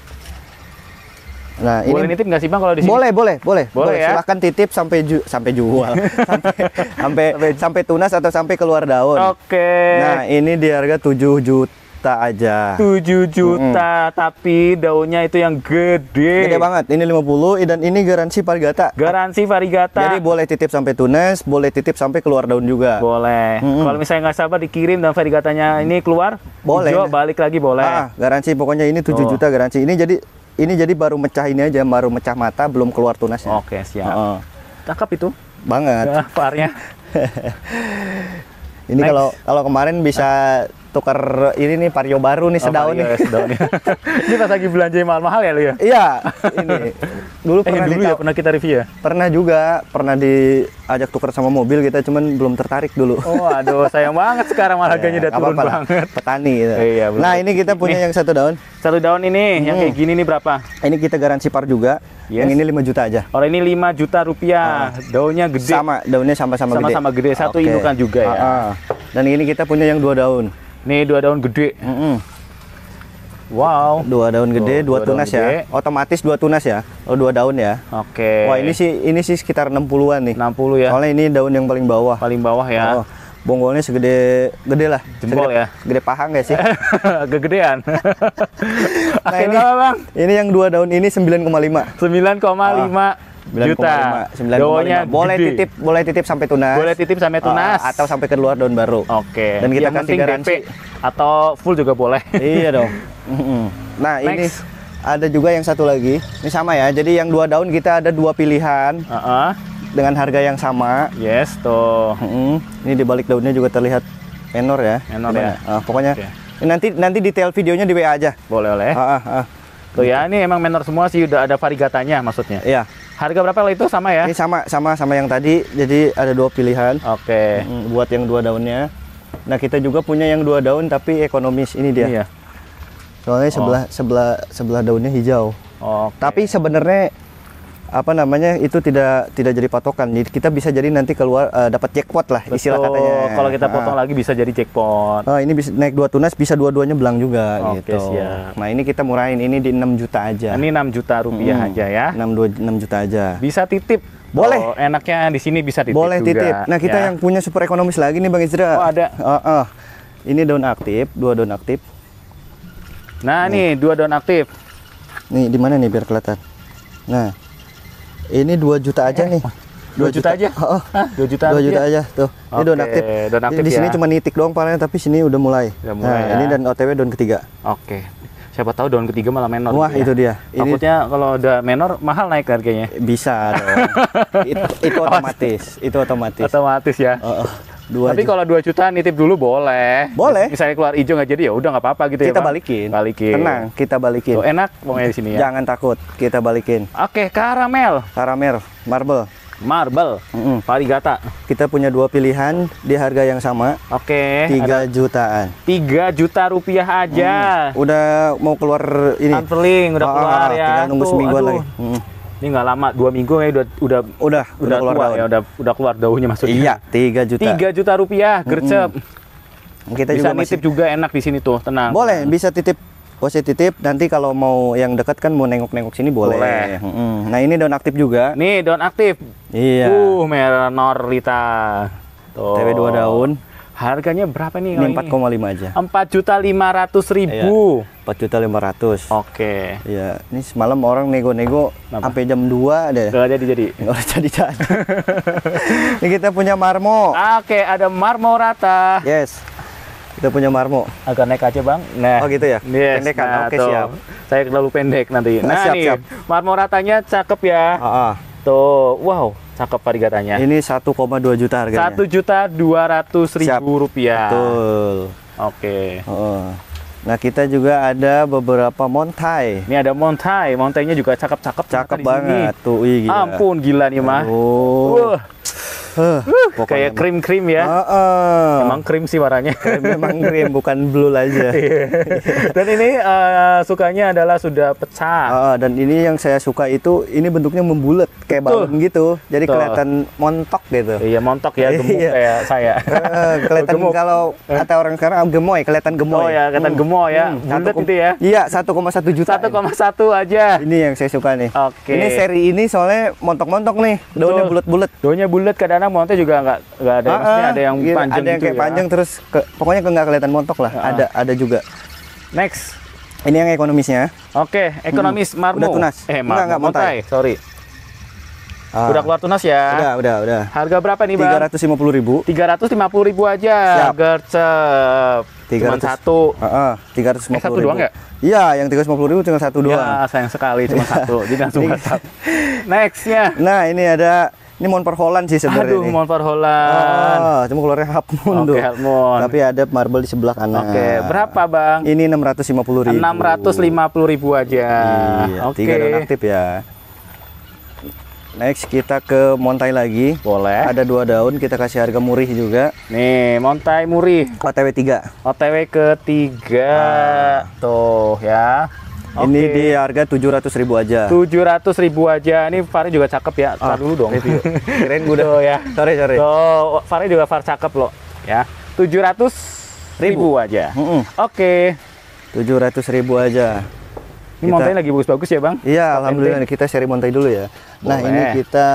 Speaker 2: Nah,
Speaker 1: Boleh
Speaker 2: ini
Speaker 1: nitip nggak sih, Bang, kalau di sini?
Speaker 2: boleh
Speaker 1: ya?
Speaker 2: Silahkan titip sampai jual. sampai tunas atau sampai keluar daun.
Speaker 1: Oke.
Speaker 2: Nah, ini di harga 7 juta aja.
Speaker 1: 7 juta, tapi daunnya itu yang gede.
Speaker 2: Gede banget. Ini 50 dan ini garansi varigata.
Speaker 1: Garansi varigata.
Speaker 2: Jadi boleh titip sampai tunas, boleh titip sampai keluar daun juga.
Speaker 1: Boleh. Kalau misalnya nggak sabar dikirim dan varigatanya ini keluar,
Speaker 2: Boleh.
Speaker 1: hijau, balik lagi boleh.
Speaker 2: Garansi pokoknya ini 7
Speaker 1: Tuh.
Speaker 2: juta garansi. Ini jadi baru mecah ini aja, baru mecah mata, belum keluar tunasnya.
Speaker 1: Oke, siap. Cakep itu.
Speaker 2: Banget.
Speaker 1: Ya, varnya.
Speaker 2: Ini
Speaker 1: Next.
Speaker 2: kalau kemarin bisa tukar ini nih vario baru nih sedaun nih.
Speaker 1: Sedaun ya. Ini pas lagi belanja yang mahal-mahal ya lu ya?
Speaker 2: Iya, ini dulu pernah
Speaker 1: Dulu ya pernah kita review ya?
Speaker 2: pernah diajak tukar sama mobil kita, cuman belum tertarik dulu.
Speaker 1: Oh, aduh, sayang banget sekarang harganya udah
Speaker 2: Nggak
Speaker 1: turun
Speaker 2: apa-apa lah,
Speaker 1: banget.
Speaker 2: petani gitu.
Speaker 1: Iya, bener.
Speaker 2: Nah, ini kita punya yang 1 daun.
Speaker 1: 1 daun ini, yang kayak gini nih berapa?
Speaker 2: Ini kita garansi par juga.
Speaker 1: Yes.
Speaker 2: Yang ini 5 juta aja.
Speaker 1: Orang ini 5 juta rupiah. Daunnya gede.
Speaker 2: Sama, daunnya sama-sama gede.
Speaker 1: Sama-sama gede. Satu
Speaker 2: Oke.
Speaker 1: indukan juga ya.
Speaker 2: Dan ini kita punya yang 2 daun.
Speaker 1: Nih 2 daun gede. Wow.
Speaker 2: 2 daun gede,
Speaker 1: Tuh,
Speaker 2: 2
Speaker 1: dua daun
Speaker 2: tunas
Speaker 1: gede.
Speaker 2: ya. Otomatis 2 tunas ya. Oh, 2 daun ya.
Speaker 1: Oke.
Speaker 2: Wah, ini sih sekitar 60-an nih.
Speaker 1: 60 ya.
Speaker 2: Soalnya ini daun yang paling bawah.
Speaker 1: Paling bawah ya.
Speaker 2: Oh, bonggolnya gede lah.
Speaker 1: Jempol ya.
Speaker 2: Gede paha nggak sih?
Speaker 1: Kegedean.
Speaker 2: Nah, ini,
Speaker 1: Berapa, Bang?
Speaker 2: ini yang 2 daun ini 9,5.
Speaker 1: 9,5 juta.
Speaker 2: 9,5.
Speaker 1: Daunnya
Speaker 2: Boleh titip sampai tunas.
Speaker 1: Boleh titip sampai tunas.
Speaker 2: Atau sampai keluar daun baru.
Speaker 1: Oke.
Speaker 2: Dan kita
Speaker 1: Yang
Speaker 2: kasih
Speaker 1: penting
Speaker 2: garansi.
Speaker 1: DP atau full juga boleh.
Speaker 2: Iya dong. Nah, ini
Speaker 1: Next.
Speaker 2: ada juga yang satu lagi. Ini sama ya. Jadi yang 2 daun kita ada 2 pilihan dengan harga yang sama.
Speaker 1: Yes, tuh.
Speaker 2: Ini di balik daunnya juga terlihat menor ya.
Speaker 1: Menor
Speaker 2: Gimana?
Speaker 1: ya.
Speaker 2: Pokoknya
Speaker 1: Oke.
Speaker 2: nanti detail videonya di WA aja.
Speaker 1: Boleh. Tuh ya, ini emang menor semua sih, udah ada varigatanya maksudnya.
Speaker 2: Iya.
Speaker 1: Harga berapa lah itu sama ya?
Speaker 2: Ini sama yang tadi. Jadi ada 2 pilihan.
Speaker 1: Oke.
Speaker 2: Buat yang 2 daunnya. Nah, kita juga punya yang 2 daun tapi ekonomis. Ini dia.
Speaker 1: Iya.
Speaker 2: Soalnya sebelah daunnya hijau.
Speaker 1: Oke.
Speaker 2: Tapi sebenarnya apa namanya itu tidak jadi patokan. Jadi kita bisa jadi nanti keluar dapat jackpot lah istilah
Speaker 1: Betul.
Speaker 2: katanya.
Speaker 1: Kalau kita potong lagi bisa jadi jackpot.
Speaker 2: Ini bisa naik 2 tunas, bisa dua-duanya belang juga
Speaker 1: Oke,
Speaker 2: gitu.
Speaker 1: siap.
Speaker 2: Nah, ini kita murahin ini di 6 juta aja.
Speaker 1: Ini 6 juta rupiah aja ya.
Speaker 2: 6 juta aja.
Speaker 1: Bisa titip.
Speaker 2: Boleh.
Speaker 1: Oh, enaknya di sini bisa titip
Speaker 2: Boleh
Speaker 1: juga,
Speaker 2: titip. Nah, kita
Speaker 1: ya.
Speaker 2: yang punya super ekonomis lagi nih Bang Izra.
Speaker 1: Oh, ada.
Speaker 2: Ini daun aktif, 2 daun aktif.
Speaker 1: Nah, nih 2 daun aktif.
Speaker 2: Nih, di mana nih biar kelihatan. Nah, ini 2 juta aja nih.
Speaker 1: 2 juta aja?
Speaker 2: Oh,
Speaker 1: 2 juta
Speaker 2: 2 juta
Speaker 1: aja?
Speaker 2: aja tuh. Ini daun
Speaker 1: Oke,
Speaker 2: aktif.
Speaker 1: daun aktif
Speaker 2: Di sini
Speaker 1: ya.
Speaker 2: cuma nitik doang palanya, tapi sini udah mulai.
Speaker 1: Udah mulai ya.
Speaker 2: Ini dan OTW daun ketiga.
Speaker 1: Oke. Siapa tahu daun ketiga malah menor.
Speaker 2: Wah,
Speaker 1: gitu
Speaker 2: itu dia. Ini
Speaker 1: takutnya kalau udah menor mahal naik harganya.
Speaker 2: bisa dong. itu otomatis. Itu otomatis.
Speaker 1: Otomatis ya.
Speaker 2: 2
Speaker 1: Tapi kalau 2 juta nitip dulu boleh.
Speaker 2: Boleh.
Speaker 1: Misalnya keluar hijau nggak jadi ya udah nggak apa-apa gitu ya.
Speaker 2: kita
Speaker 1: Bang?
Speaker 2: balikin.
Speaker 1: Balikin.
Speaker 2: Tenang, kita balikin.
Speaker 1: Tuh, enak pokoknya di sini ya.
Speaker 2: Jangan takut, kita balikin.
Speaker 1: Oke, karamel,
Speaker 2: Karamel, marble.
Speaker 1: marble, varigata.
Speaker 2: Kita punya 2 pilihan di harga yang sama,
Speaker 1: Oke.
Speaker 2: 3 jutaan.
Speaker 1: 3 juta rupiah aja.
Speaker 2: Udah mau keluar ini.
Speaker 1: Unfurling udah keluar ya.
Speaker 2: Tinggal nunggu
Speaker 1: Tuh,
Speaker 2: semingguan
Speaker 1: aduh.
Speaker 2: lagi.
Speaker 1: Ini nggak lama, 2 minggu ya udah
Speaker 2: keluar
Speaker 1: tua
Speaker 2: daun.
Speaker 1: ya, udah keluar daunnya maksudnya.
Speaker 2: Iya, 3 juta.
Speaker 1: 3 juta rupiah, gercep.
Speaker 2: Kita
Speaker 1: Bisa
Speaker 2: juga
Speaker 1: nitip juga enak di sini tuh, tenang.
Speaker 2: boleh, bisa titip. Bisa titip, nanti kalau mau yang dekat kan mau nengok-nengok sini boleh.
Speaker 1: Boleh.
Speaker 2: Nah, ini daun aktif juga.
Speaker 1: Nih daun aktif.
Speaker 2: Iya.
Speaker 1: Menorita. Tuh.
Speaker 2: TW 2 daun.
Speaker 1: Harganya berapa nih?
Speaker 2: Ini 4,5 aja.
Speaker 1: 4.500.000.
Speaker 2: 4.500.000.
Speaker 1: Oke.
Speaker 2: Iya, ini semalam orang nego-nego sampai jam 2 deh.
Speaker 1: Gak jadi.
Speaker 2: Nggak jadi. Ini kita punya marmo.
Speaker 1: Oke, ada marmorata.
Speaker 2: Yes. Kita punya marmo.
Speaker 1: Agak naik aja bang. Nah.
Speaker 2: Oh gitu ya?
Speaker 1: Yes.
Speaker 2: Pendekan?
Speaker 1: Nah,
Speaker 2: Oke,
Speaker 1: tuh.
Speaker 2: siap.
Speaker 1: Saya terlalu pendek nanti. Nah,
Speaker 2: Siap,
Speaker 1: nih,
Speaker 2: siap.
Speaker 1: marmoratanya cakep ya. Tuh, wow, cakep varigatanya.
Speaker 2: Ini 1,2 juta harganya.
Speaker 1: 1.200.000 rupiah.
Speaker 2: Betul.
Speaker 1: Oke.
Speaker 2: Nah, kita juga ada beberapa montai.
Speaker 1: Ini ada montai. Montainya juga cakep-cakep.
Speaker 2: Cakep
Speaker 1: di sini.
Speaker 2: banget tuh. Ih, gila.
Speaker 1: Ampun, gila nih mah. Kayak krim-krim ya. Emang krim sih warnanya.
Speaker 2: Memang krim, bukan blue aja.
Speaker 1: Dan ini sukanya adalah sudah pecah.
Speaker 2: Dan ini yang saya suka itu, ini bentuknya membulat kayak balon gitu. Jadi kelihatan montok gitu.
Speaker 1: Iya, montok ya, gemuk kayak saya.
Speaker 2: Kelihatan kalau kata orang sekarang gemoy, kelihatan gemoy.
Speaker 1: Oh ya, kelihatan gemoy ya. Bulat gitu ya.
Speaker 2: Iya, 1,1 juta.
Speaker 1: 1,1 aja.
Speaker 2: Ini yang saya suka nih.
Speaker 1: Oke.
Speaker 2: Ini seri ini soalnya montok-montok nih. Daunnya bulat-bulat.
Speaker 1: Daunnya bulat, kadang-kadang montnya juga nggak ada. Maksudnya ada yang panjang
Speaker 2: ada yang
Speaker 1: gitu
Speaker 2: kayak
Speaker 1: ya.
Speaker 2: panjang terus pokoknya nggak kelihatan montok lah. Ada juga.
Speaker 1: Next.
Speaker 2: Ini yang ekonomisnya.
Speaker 1: Oke, ekonomis marmo.
Speaker 2: Udah tunas. Enggak, montai.
Speaker 1: Sorry. Udah keluar tunas ya?
Speaker 2: Udah.
Speaker 1: Harga berapa nih, Bang?
Speaker 2: 350.000.
Speaker 1: 350.000 aja.
Speaker 2: Siap.
Speaker 1: Gercep. Cuma
Speaker 2: 300.
Speaker 1: satu.
Speaker 2: 350.000.
Speaker 1: Satu doang ya?
Speaker 2: Iya, yang 350.000 cuma satu doang.
Speaker 1: Ya, sayang sekali cuma satu. Jadi langsung WhatsApp. Nextnya.
Speaker 2: Nah, ini ada. Ini Monper Holland sih sebenarnya.
Speaker 1: Aduh, Monper Holland.
Speaker 2: Cuma keluarnya Half Moon tuh.
Speaker 1: Oke, Half Moon.
Speaker 2: Tapi ada marble di sebelah kanan.
Speaker 1: Oke, berapa Bang?
Speaker 2: Ini 650.000.
Speaker 1: 650.000 aja.
Speaker 2: Iya,
Speaker 1: Oke.
Speaker 2: 3 daun aktif ya. Next kita ke montai lagi.
Speaker 1: Boleh.
Speaker 2: Ada 2 daun, kita kasih harga murih juga.
Speaker 1: Nih, montai murih.
Speaker 2: OTW 3.
Speaker 1: OTW ketiga. Tuh ya.
Speaker 2: Ini di harga 700.000 aja.
Speaker 1: 700.000 aja. Ini Fari juga cakep ya. Tar dulu dong.
Speaker 2: Kirain gue udah
Speaker 1: ya.
Speaker 2: Sorry.
Speaker 1: Tuh, Fari juga cakep loh. Ya. 700.000 aja. Oke.
Speaker 2: 700.000 aja.
Speaker 1: Ini montainya lagi bagus-bagus ya, Bang?
Speaker 2: Iya, alhamdulillah. Kita seri montai dulu ya. Nah, ini kita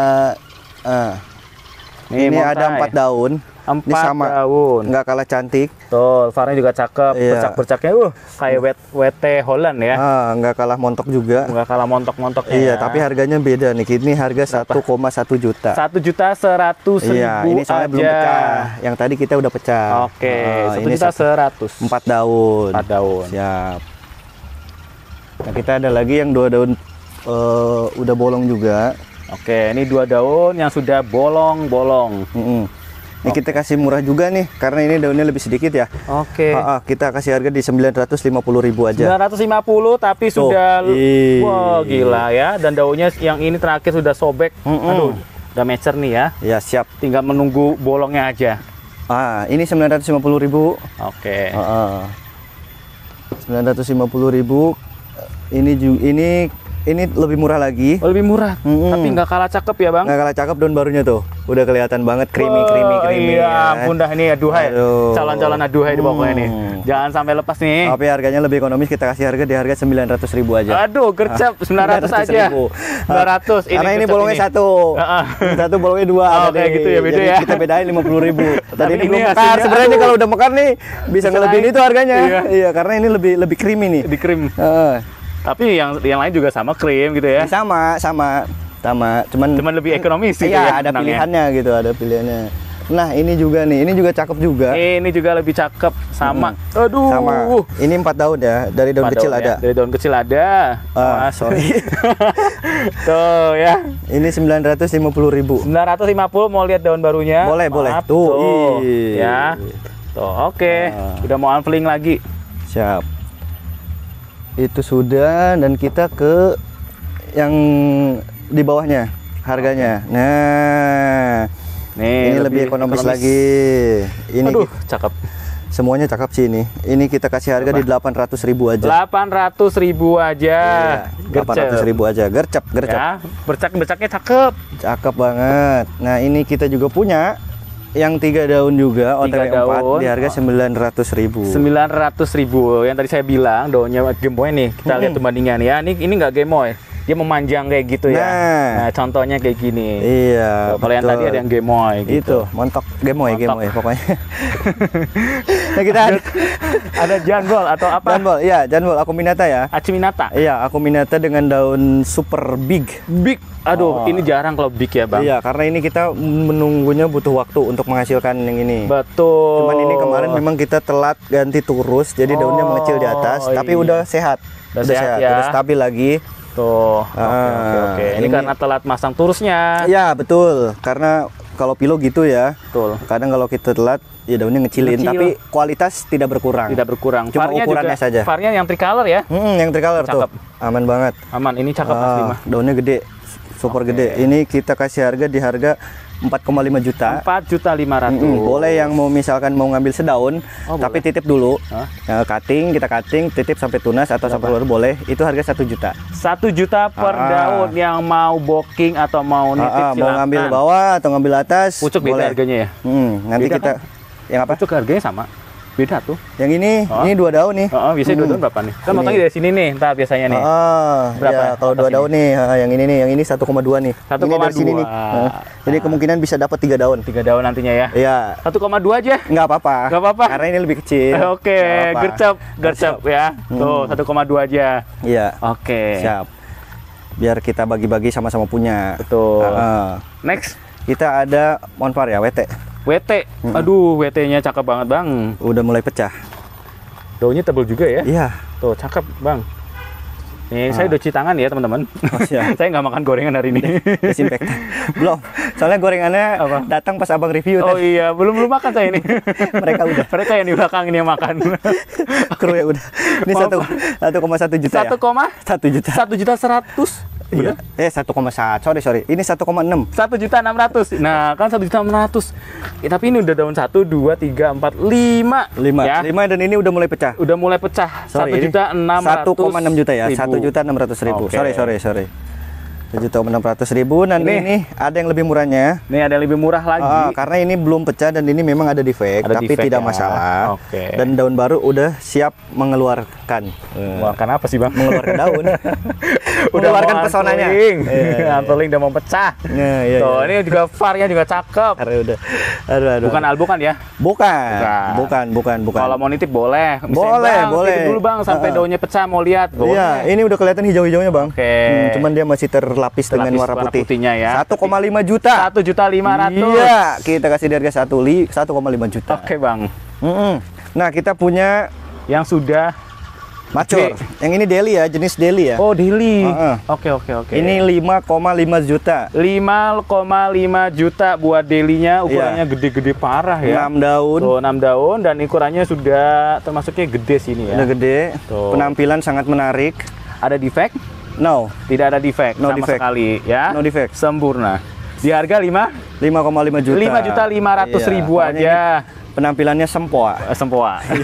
Speaker 2: ini ada 4 daun.
Speaker 1: 4
Speaker 2: ini sama,
Speaker 1: daun.
Speaker 2: nggak kalah cantik.
Speaker 1: Tuh, varanya juga cakep.
Speaker 2: Iya.
Speaker 1: Bercak-bercaknya kayak WT Holland ya.
Speaker 2: Nggak kalah montok juga.
Speaker 1: Nggak kalah montok-montoknya.
Speaker 2: Iya,
Speaker 1: ya.
Speaker 2: tapi harganya beda nih. Ini harga 1,1 juta.
Speaker 1: 1.100.000
Speaker 2: Iya, ini soalnya
Speaker 1: aja.
Speaker 2: belum pecah. Yang tadi kita udah pecah.
Speaker 1: Oke,
Speaker 2: ini
Speaker 1: 1.100.000.
Speaker 2: 4 daun.
Speaker 1: 4 daun.
Speaker 2: Siap. Nah, kita ada lagi yang 2 daun udah bolong juga.
Speaker 1: Oke, ini 2 daun yang sudah bolong-bolong.
Speaker 2: Ini kita kasih murah juga nih, karena ini daunnya lebih sedikit ya.
Speaker 1: Oke.
Speaker 2: Kita kasih harga di 950.000 aja.
Speaker 1: 950 tapi
Speaker 2: Tuh.
Speaker 1: sudah
Speaker 2: Ih.
Speaker 1: wah gila ya. Dan daunnya yang ini terakhir sudah sobek. Aduh, udah mecer nih ya.
Speaker 2: Ya, siap.
Speaker 1: Tinggal menunggu bolongnya aja.
Speaker 2: Ini 950.000.
Speaker 1: Oke.
Speaker 2: 950.000. Ini ini lebih murah lagi.
Speaker 1: Oh, lebih murah, tapi nggak kalah cakep ya bang?
Speaker 2: Nggak kalah cakep, daun barunya tuh udah kelihatan banget creamy.
Speaker 1: Iya,
Speaker 2: ya.
Speaker 1: ampun dah ini aduhai, calon-calon aduhai di pokoknya nih. Jangan sampai lepas nih.
Speaker 2: Tapi harganya lebih ekonomis, kita kasih harga di harga 900.000 aja.
Speaker 1: Aduh, gercep 900 aja. 900.
Speaker 2: Karena ini bolongnya satu. Satu bolongnya dua.
Speaker 1: Kayak gitu ya, beda ya.
Speaker 2: Kita bedain 50.000. Tadi ini belum mekar.
Speaker 1: hasilnya,
Speaker 2: Sebenarnya ini kalau udah mekar nih bisa ngelebihin itu harganya.
Speaker 1: Iya.
Speaker 2: Iya, karena ini lebih creamy nih.
Speaker 1: Di krim. Tapi yang lain juga sama krim gitu ya.
Speaker 2: Sama. Cuman
Speaker 1: lebih ekonomis gitu
Speaker 2: iya,
Speaker 1: ya.
Speaker 2: ada pilihannya gitu, ada pilihannya. Nah, ini juga nih, ini juga cakep juga.
Speaker 1: Ini juga lebih cakep sama. Aduh.
Speaker 2: Sama. Ini 4 daun ya, dari daun kecil
Speaker 1: ya.
Speaker 2: ada.
Speaker 1: Dari daun kecil ada.
Speaker 2: Sorry.
Speaker 1: Tuh ya.
Speaker 2: Ini 950.000.
Speaker 1: 950 mau lihat daun barunya?
Speaker 2: Boleh.
Speaker 1: Maaf,
Speaker 2: Tuh.
Speaker 1: Ya. Tuh, oke. Udah mau unveiling lagi.
Speaker 2: Siap. Itu sudah, dan kita ke yang di bawahnya harganya. Nah, ini lebih ekonomis lagi. Ini
Speaker 1: aduh, cakep.
Speaker 2: Semuanya cakep sih ini. Ini kita kasih harga di 800.000 aja.
Speaker 1: 800.000 aja.
Speaker 2: Iya, 800.000 aja. Gercep.
Speaker 1: Ya, bercak-bercaknya cakep.
Speaker 2: Cakep banget. Nah, ini kita juga punya yang 3 daun juga, OTW 4 di harga 900.000.
Speaker 1: 900.000 yang tadi saya bilang daunnya Game Boy nih. Kita lihat perbandingan ya. Ini nggak Game Boy. Dia memanjang kayak gitu ya. Nah, contohnya kayak gini.
Speaker 2: Iya.
Speaker 1: Kalau yang tadi ada yang Game Boy gitu.
Speaker 2: Itu, montok Game Boy pokoknya. Nah, kita
Speaker 1: ada Janbol atau apa?
Speaker 2: Janbol Acuminata ya.
Speaker 1: Acuminata.
Speaker 2: Iya, Acuminata dengan daun super big.
Speaker 1: Big. Aduh, ini jarang kalau big ya, Bang.
Speaker 2: Iya, karena ini kita menunggunya butuh waktu untuk menghasilkan yang ini.
Speaker 1: Betul.
Speaker 2: Cuman ini kemarin memang kita telat ganti turus, jadi daunnya mengecil di atas, tapi udah sehat.
Speaker 1: Udah sehat ya.
Speaker 2: Udah stabil lagi.
Speaker 1: Tuh. Oke. Ini karena telat masang turusnya.
Speaker 2: Iya, betul. Karena kalau pilo gitu ya.
Speaker 1: Betul.
Speaker 2: Kadang kalau kita telat, ya daunnya ngecilin, tapi kualitas tidak berkurang. Cuma
Speaker 1: Varnya
Speaker 2: ukurannya
Speaker 1: juga,
Speaker 2: saja.
Speaker 1: Varnya yang tricolor ya?
Speaker 2: Yang tricolor tuh. Aman banget.
Speaker 1: Aman. Ini cakep pasti mah.
Speaker 2: Daunnya gede. Super gede. Ini kita kasih harga di harga 4,5 juta.
Speaker 1: 4.500.000.
Speaker 2: Boleh yang mau misalkan mau ngambil sedaun, tapi
Speaker 1: boleh.
Speaker 2: titip dulu. Kita cutting, titip sampai tunas atau sampai luar boleh. Itu harga 1 juta.
Speaker 1: 1 juta per daun. Yang mau booking atau mau nitip
Speaker 2: mau ngambil bawah atau ngambil atas.
Speaker 1: Pucuk
Speaker 2: boleh.
Speaker 1: beda harganya ya?
Speaker 2: Nanti
Speaker 1: beda
Speaker 2: kita yang apa?
Speaker 1: Pucuk harganya sama. Beda tuh.
Speaker 2: Yang ini 2 daun nih.
Speaker 1: Biasanya 2 daun berapa nih? Kan potongnya dari sini nih, entar biasanya nih.
Speaker 2: Berapa? Ya, kalau 2 daun nih, yang ini 1,2 nih.
Speaker 1: 1,2
Speaker 2: ini dari sini nih. Jadi kemungkinan bisa dapat 3 daun.
Speaker 1: 3 daun nantinya ya.
Speaker 2: Iya.
Speaker 1: 1,2 aja.
Speaker 2: Nggak apa-apa.
Speaker 1: Nggak apa-apa.
Speaker 2: Karena ini lebih kecil.
Speaker 1: Oke, gercep ya. Tuh 1,2 aja.
Speaker 2: Iya.
Speaker 1: Oke.
Speaker 2: Siap. Biar kita bagi-bagi sama-sama punya.
Speaker 1: Betul. Next,
Speaker 2: kita ada Monvar ya, WT.
Speaker 1: WT. Aduh, WT-nya cakep banget, Bang.
Speaker 2: Udah mulai pecah.
Speaker 1: Daunnya tebal juga ya?
Speaker 2: Iya.
Speaker 1: Tuh, cakep, Bang. Nih, saya udah cuci tangan ya, teman-teman.
Speaker 2: Siap.
Speaker 1: Saya nggak makan gorengan hari ini.
Speaker 2: Desinfektan. Belum. Soalnya gorengannya datang pas abang review.
Speaker 1: Oh iya, belum makan saya ini.
Speaker 2: Mereka udah.
Speaker 1: Mereka yang di belakang ini yang makan.
Speaker 2: Kru ya udah. Ini 1,1 juta ya? 1 juta.
Speaker 1: 1 juta 100.
Speaker 2: Iya. 1,1. Sorry. Ini 1,6.
Speaker 1: 1.600.000. Nah, kan 1.600.000. Tapi ini udah daun 1, 2, 3, 4, 5.
Speaker 2: 5
Speaker 1: ya?
Speaker 2: 5 dan ini udah mulai pecah.
Speaker 1: Udah mulai pecah.
Speaker 2: 1,6 juta ya. 1.600.000. Sorry. 1.600.000. Dan ini ada yang lebih murahnya.
Speaker 1: Ini ada yang lebih murah lagi.
Speaker 2: Karena ini belum pecah dan ini memang ada defect, tapi tidak masalah. Dan daun baru udah siap mengeluarkan.
Speaker 1: Mengeluarkan apa sih, Bang?
Speaker 2: Mengeluarkan daun. Mengeluarkan pesonanya.
Speaker 1: Unveiling udah mau pecah. Tuh, ini juga varnya juga cakep.
Speaker 2: Aduh.
Speaker 1: Bukan albukan ya?
Speaker 2: Bukan.
Speaker 1: Kalau mau nitip boleh.
Speaker 2: Boleh.
Speaker 1: Titip dulu, Bang, sampai daunnya pecah mau lihat.
Speaker 2: Iya, ini udah kelihatan hijau-hijaunya, Bang. Cuman dia masih terlapis dengan warna
Speaker 1: putihnya ya.
Speaker 2: 1,5 juta.
Speaker 1: 1.500.000.
Speaker 2: Iya, kita kasih di harga 1,5 juta.
Speaker 1: Oke, Bang.
Speaker 2: Nah, kita punya
Speaker 1: yang sudah
Speaker 2: macur. Yang ini Deli ya, jenis Deli ya.
Speaker 1: Oh, Deli. Oke.
Speaker 2: Ini 5,5 juta.
Speaker 1: 5,5 juta buat Delinya, ukurannya gede-gede parah ya.
Speaker 2: 6 daun.
Speaker 1: Tuh, 6 daun dan ukurannya sudah termasuknya gede sini ya.
Speaker 2: Udah gede.
Speaker 1: Tuh.
Speaker 2: Penampilan sangat menarik.
Speaker 1: Ada defect?
Speaker 2: No,
Speaker 1: tidak ada defect sama sekali ya.
Speaker 2: No defect.
Speaker 1: Sempurna. Di harga 5,5
Speaker 2: juta.
Speaker 1: 5.500.000 aja.
Speaker 2: Penampilannya sempoa.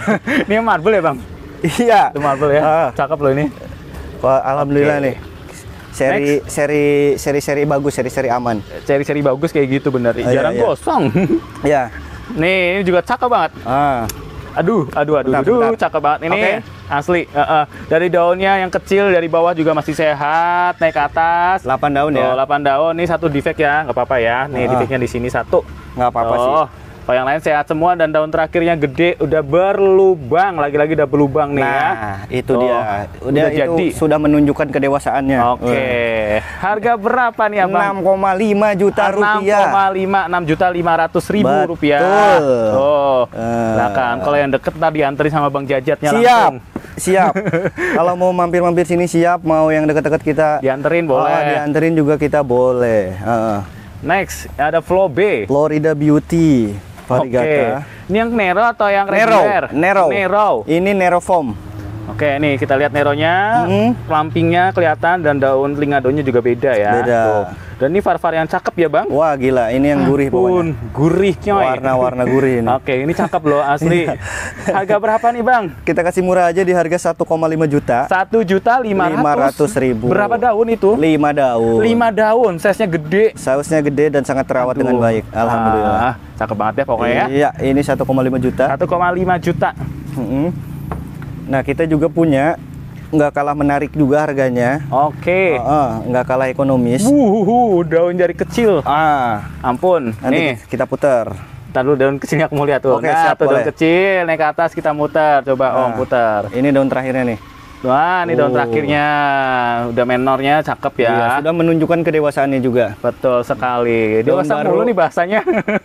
Speaker 1: Ini marble ya, Bang?
Speaker 2: Iya.
Speaker 1: Itu marble ya. Cakep loh ini.
Speaker 2: Wah, alhamdulillah nih. seri bagus, seri aman.
Speaker 1: Seri bagus kayak gitu bener. Jarang gosong.
Speaker 2: Iya.
Speaker 1: Nih, ini juga cakep banget. Aduh, cakep banget ini. Asli. Dari daunnya yang kecil dari bawah juga masih sehat, naik ke atas.
Speaker 2: 8 daun ya.
Speaker 1: 8 daun. Ini satu defect ya, nggak apa-apa ya. Nih defectnya di sini satu.
Speaker 2: Nggak apa-apa sih.
Speaker 1: Kalau yang lain sehat semua dan daun terakhirnya gede, udah berlubang, lagi-lagi udah berlubang nih ya.
Speaker 2: Itu dia. Udah itu jadi. Sudah menunjukkan kedewasaannya.
Speaker 1: Oke. Harga berapa nih Abang?
Speaker 2: 6,5 juta rupiah.
Speaker 1: 6,500.000 rupiah. Nah kan, kalau yang deket tadi dianterin sama Bang Jajatnya langsung.
Speaker 2: Siap. Kalau mau mampir-mampir sini siap, mau yang deket-deket kita
Speaker 1: dianterin boleh.
Speaker 2: Dianterin juga kita boleh.
Speaker 1: Next, ada Flobe.
Speaker 2: Florida Beauty. Variegata.
Speaker 1: Ini yang Nero atau yang reguler?
Speaker 2: Nero. Ini Nero foam.
Speaker 1: Oke, nih kita lihat Neronya, lampingnya kelihatan dan telinga daunnya juga beda ya.
Speaker 2: Beda.
Speaker 1: Tuh. Dan ini var-var yang cakep ya Bang?
Speaker 2: Wah gila, ini yang gurih pokoknya.
Speaker 1: Gurih coy.
Speaker 2: Warna-warna gurih ini.
Speaker 1: Oke, ini cakep loh asli. Harga berapa nih Bang?
Speaker 2: Kita kasih murah aja di harga 1,5 juta.
Speaker 1: 1.500.000. Berapa daun itu?
Speaker 2: 5 daun.
Speaker 1: 5 daun, size-nya gede.
Speaker 2: Sausnya gede dan sangat terawat dengan baik. Alhamdulillah.
Speaker 1: Cakep banget ya pokoknya ya.
Speaker 2: Iya, ini 1,5 juta.
Speaker 1: 1,5 juta.
Speaker 2: Nah, kita juga punya nggak kalah menarik juga harganya.
Speaker 1: Oke.
Speaker 2: Nggak kalah ekonomis.
Speaker 1: Daun jari kecil. Ampun.
Speaker 2: Nanti nih kita putar.
Speaker 1: Ntar dulu daun kecilnya aku mau lihat tuh.
Speaker 2: Oke, siap,
Speaker 1: daun kecil naik ke atas kita muter. Coba Om putar.
Speaker 2: Ini daun terakhirnya nih.
Speaker 1: Wah, ini daun terakhirnya. Udah menornya cakep ya.
Speaker 2: Iya, sudah menunjukkan kedewasaannya juga.
Speaker 1: Betul sekali. Dewasa mulu nih bahasanya.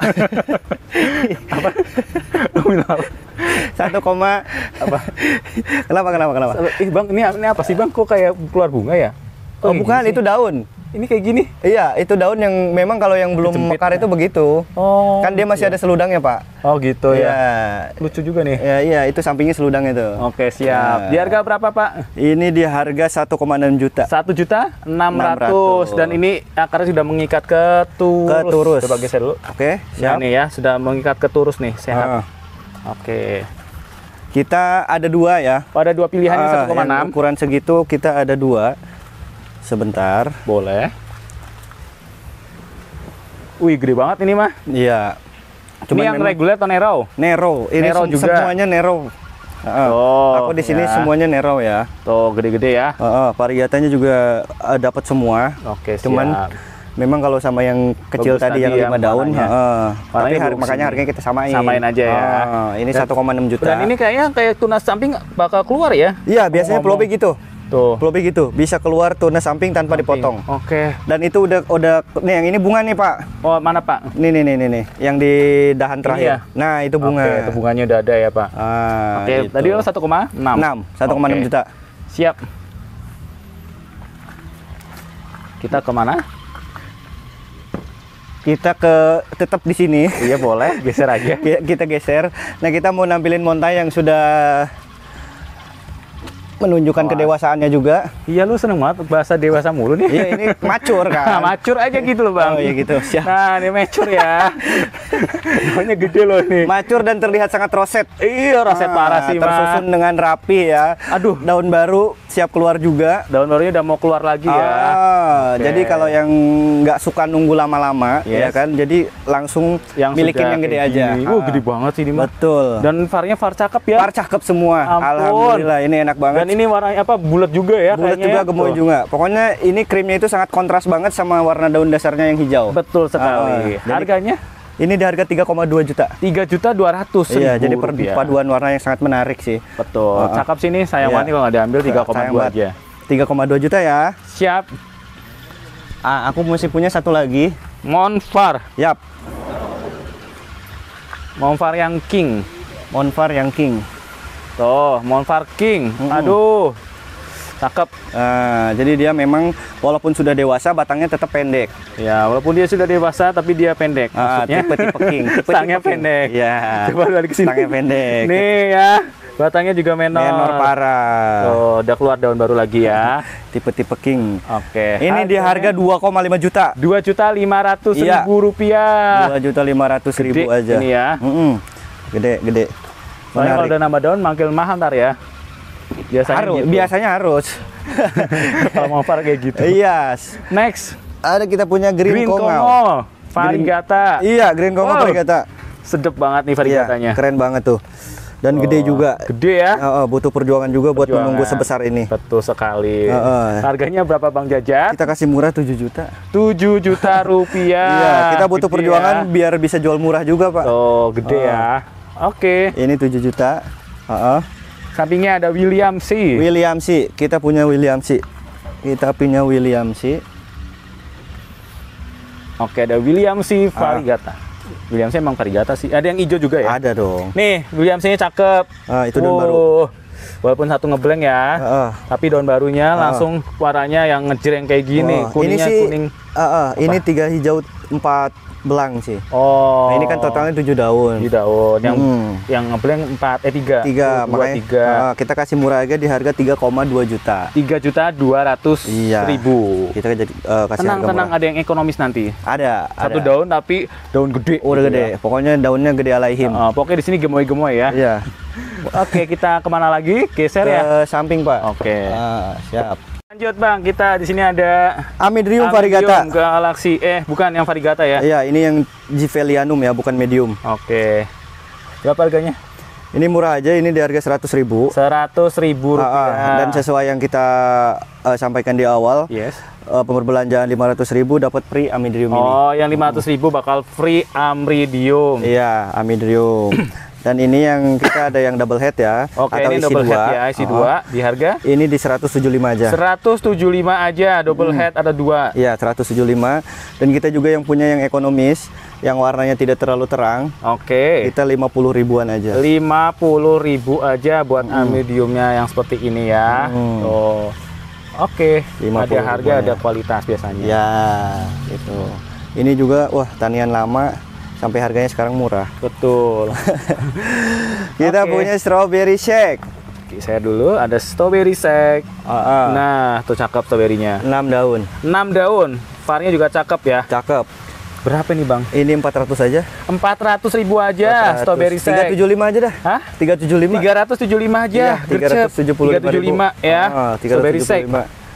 Speaker 1: Apa? Nominal.
Speaker 2: 1, apa? Kenapa?
Speaker 1: Bang, ini apa sih Bang? Kok kayak keluar bunga ya?
Speaker 2: Bukan, itu daun.
Speaker 1: Ini kayak gini?
Speaker 2: Iya, itu daun yang memang kalau yang belum mekar itu begitu. Kan dia masih ada seludangnya, Pak.
Speaker 1: Oh gitu ya. Lucu juga nih.
Speaker 2: Iya, itu sampingnya seludang itu.
Speaker 1: Oke, siap. Di harga berapa, Pak?
Speaker 2: Ini di harga 1,6 juta.
Speaker 1: 1.600.000 dan ini akarnya sudah mengikat ke turus. Coba geser dulu.
Speaker 2: Oke, siap.
Speaker 1: Nah, nih ya, sudah mengikat ke turus nih, sehat. Oke.
Speaker 2: Kita ada 2 ya.
Speaker 1: Ada 2 pilihannya 1,6.
Speaker 2: Ukuran segitu kita ada 2. Sebentar.
Speaker 1: Boleh. Wih, gede banget ini mah.
Speaker 2: Iya.
Speaker 1: Ini yang reguler atau Nero?
Speaker 2: Nero. Ini
Speaker 1: Nero juga.
Speaker 2: Semuanya Nero. Aku di sini semuanya Nero ya.
Speaker 1: Tuh, gede-gede ya.
Speaker 2: Varietanya juga dapat semua.
Speaker 1: Oke, siap.
Speaker 2: Cuman memang kalau sama yang kecil tadi yang 5 daun, tapi makanya harganya kita samain.
Speaker 1: Samain aja ya.
Speaker 2: Ini 1,6 juta.
Speaker 1: Dan ini kayaknya kayak tunas samping bakal keluar ya?
Speaker 2: Iya, biasanya Flobe gitu.
Speaker 1: Tuh.
Speaker 2: Flobe gitu, bisa keluar tunas samping tanpa dipotong.
Speaker 1: Oke.
Speaker 2: Dan itu udah nih yang ini bunga nih, Pak.
Speaker 1: Oh, mana, Pak?
Speaker 2: Nih. Yang di dahan terakhir. Ya? Nah, itu bunga.
Speaker 1: Oke, itu bunganya udah ada ya, Pak. Oke, gitu. Tadi 1,6. 1,6
Speaker 2: juta.
Speaker 1: Siap. Kita kemana?
Speaker 2: Kita tetap di sini.
Speaker 1: Iya, boleh. Geser aja.
Speaker 2: Kita geser. Nah, kita mau nampilin montai yang sudah menunjukkan kedewasaannya juga.
Speaker 1: Iya, lu seneng banget bahasa dewasa mulu nih.
Speaker 2: Iya, ini mature kan.
Speaker 1: Mature aja gitu loh, Bang.
Speaker 2: Oh iya gitu. Siap.
Speaker 1: Nah, ini mature ya. Daunnya gede loh nih.
Speaker 2: Mature dan terlihat sangat roset.
Speaker 1: Iya, roset parah sih,
Speaker 2: tersusun dengan rapi ya.
Speaker 1: Aduh,
Speaker 2: daun baru siap keluar juga.
Speaker 1: Daun barunya udah mau keluar lagi ya.
Speaker 2: Jadi kalau yang nggak suka nunggu lama-lama, ya kan, jadi langsung yang milikin yang gede aja.
Speaker 1: Gede banget sih ini mah.
Speaker 2: Betul.
Speaker 1: Dan varnya var cakep ya.
Speaker 2: Var cakep semua.
Speaker 1: Ampun.
Speaker 2: Alhamdulillah, ini enak banget.
Speaker 1: Dan ini warnanya apa? Bulat juga ya.
Speaker 2: Bulat juga, gemoy juga. Pokoknya ini krimnya itu sangat kontras banget sama warna daun dasarnya yang hijau.
Speaker 1: Betul sekali. Harganya?
Speaker 2: Ini di harga 3,2 juta.
Speaker 1: 3.200.000.
Speaker 2: Iya, jadi perpaduan warna yang sangat menarik sih.
Speaker 1: Betul. Cakep sih ini, sayang banget kalau nggak diambil 3,2 aja.
Speaker 2: 3,2 juta ya.
Speaker 1: Siap.
Speaker 2: Aku masih punya satu lagi.
Speaker 1: Monfar.
Speaker 2: Yap.
Speaker 1: Monfar yang king.
Speaker 2: Monfar yang king.
Speaker 1: Tuh, Monfar king. Aduh. Cakep.
Speaker 2: Jadi dia memang walaupun sudah dewasa batangnya tetap pendek.
Speaker 1: Ya, walaupun dia sudah dewasa tapi dia pendek. Maksudnya
Speaker 2: tipe king.
Speaker 1: Stangnya pendek.
Speaker 2: Ya.
Speaker 1: Coba balik ke sini.
Speaker 2: Stangnya pendek.
Speaker 1: Nih ya. Batangnya juga menor.
Speaker 2: Menor parah.
Speaker 1: Oh, udah keluar daun baru lagi ya.
Speaker 2: Tipe-tipe king.
Speaker 1: Oke.
Speaker 2: Ini di harga 2,5 juta.
Speaker 1: 2.500.000 rupiah.
Speaker 2: 2.500.000 aja.
Speaker 1: Ini ya.
Speaker 2: Gede.
Speaker 1: Soalnya kalau udah nambah daun makin mahal ntar ya.
Speaker 2: Biasanya harus.
Speaker 1: Kalau mau var kayak gitu.
Speaker 2: Iya.
Speaker 1: Next,
Speaker 2: Ada kita punya Green Kongo.
Speaker 1: Variegata.
Speaker 2: Iya, Green Kongo Variegata.
Speaker 1: Sedep banget nih variegatanya.
Speaker 2: Iya, keren banget tuh. Dan gede juga.
Speaker 1: Gede ya?
Speaker 2: Butuh perjuangan juga buat menunggu sebesar ini.
Speaker 1: Betul sekali. Harganya berapa Bang Jajat?
Speaker 2: Kita kasih murah 7 juta.
Speaker 1: 7 juta rupiah.
Speaker 2: Iya, kita butuh
Speaker 1: gede
Speaker 2: perjuangan
Speaker 1: ya.
Speaker 2: biar bisa jual murah juga, Pak.
Speaker 1: Oh, gede ya. Oke.
Speaker 2: Ini 7 juta.
Speaker 1: Sampingnya ada William C.
Speaker 2: William C. Kita punya William C.
Speaker 1: Oke, ada William C variegata. William C emang variegata sih. Ada yang hijau juga ya?
Speaker 2: Ada dong.
Speaker 1: Nih, William C-nya cakep.
Speaker 2: Itu daun baru.
Speaker 1: Walaupun satu ngeblank ya, tapi daun barunya langsung warnanya yang ngejreng kayak gini. Kuningnya
Speaker 2: ini sih,
Speaker 1: kuning.
Speaker 2: ini 3 hijau 4 belang sih.
Speaker 1: Oh.
Speaker 2: Nah, ini kan totalnya 7 daun.
Speaker 1: 7 daun. Yang ngeblank 3.
Speaker 2: 3, makanya
Speaker 1: 3.
Speaker 2: Kita kasih murah aja di harga 3,2 juta.
Speaker 1: 3.200.000.
Speaker 2: Kita jadi kasih
Speaker 1: Tenang, ada yang ekonomis nanti.
Speaker 2: Ada.
Speaker 1: Satu daun tapi daun gede.
Speaker 2: Udah gede. Pokoknya daunnya gede alaihim.
Speaker 1: Pokoknya di sini gemoy-gemoy ya.
Speaker 2: Iya.
Speaker 1: Oke, kita kemana lagi? Geser ya.
Speaker 2: Ke samping, Pak.
Speaker 1: Oke.
Speaker 2: Siap.
Speaker 1: Lanjut Bang, kita di sini ada
Speaker 2: Amidrium variegata.
Speaker 1: Galaxy. Bukan yang variegata ya?
Speaker 2: Iya, ini yang Givelianum ya, bukan medium.
Speaker 1: Oke. Berapa harganya?
Speaker 2: Ini murah aja, ini di harga 100.000.
Speaker 1: 100.000 rupiah.
Speaker 2: Dan sesuai yang kita sampaikan di awal.
Speaker 1: Yes.
Speaker 2: Pemberbelanjaan 500.000 dapat free Amidrium ini.
Speaker 1: Oh, yang 500.000 bakal free Amidrium.
Speaker 2: Iya, Amidrium. Dan ini yang kita ada yang double head ya.
Speaker 1: Oke,
Speaker 2: atau
Speaker 1: ini
Speaker 2: isi
Speaker 1: double
Speaker 2: 2.
Speaker 1: head ya, isi 2 di harga?
Speaker 2: Ini di 175 aja.
Speaker 1: 175 aja, double head ada 2.
Speaker 2: Iya, 175. Dan kita juga yang punya yang ekonomis, yang warnanya tidak terlalu terang.
Speaker 1: Oke.
Speaker 2: Kita 50 ribuan aja.
Speaker 1: 50.000 aja buat Amidiumnya yang seperti ini ya. Oh. Oke. Ada harga, ada kualitas biasanya.
Speaker 2: Ya, gitu. Ini juga wah tanian lama. Sampai harganya sekarang murah.
Speaker 1: Betul.
Speaker 2: Kita punya strawberry shake.
Speaker 1: Oke, saya dulu ada strawberry shake. Nah, tuh cakep strawberry-nya.
Speaker 2: 6 daun.
Speaker 1: 6 daun. Varnya juga cakep ya.
Speaker 2: Cakep.
Speaker 1: Berapa nih, Bang?
Speaker 2: Ini 400 aja.
Speaker 1: 400.000 aja strawberry shake.
Speaker 2: 375 aja dah.
Speaker 1: Hah?
Speaker 2: 375.
Speaker 1: 375 aja.
Speaker 2: Iya, 375
Speaker 1: ya. Strawberry shake.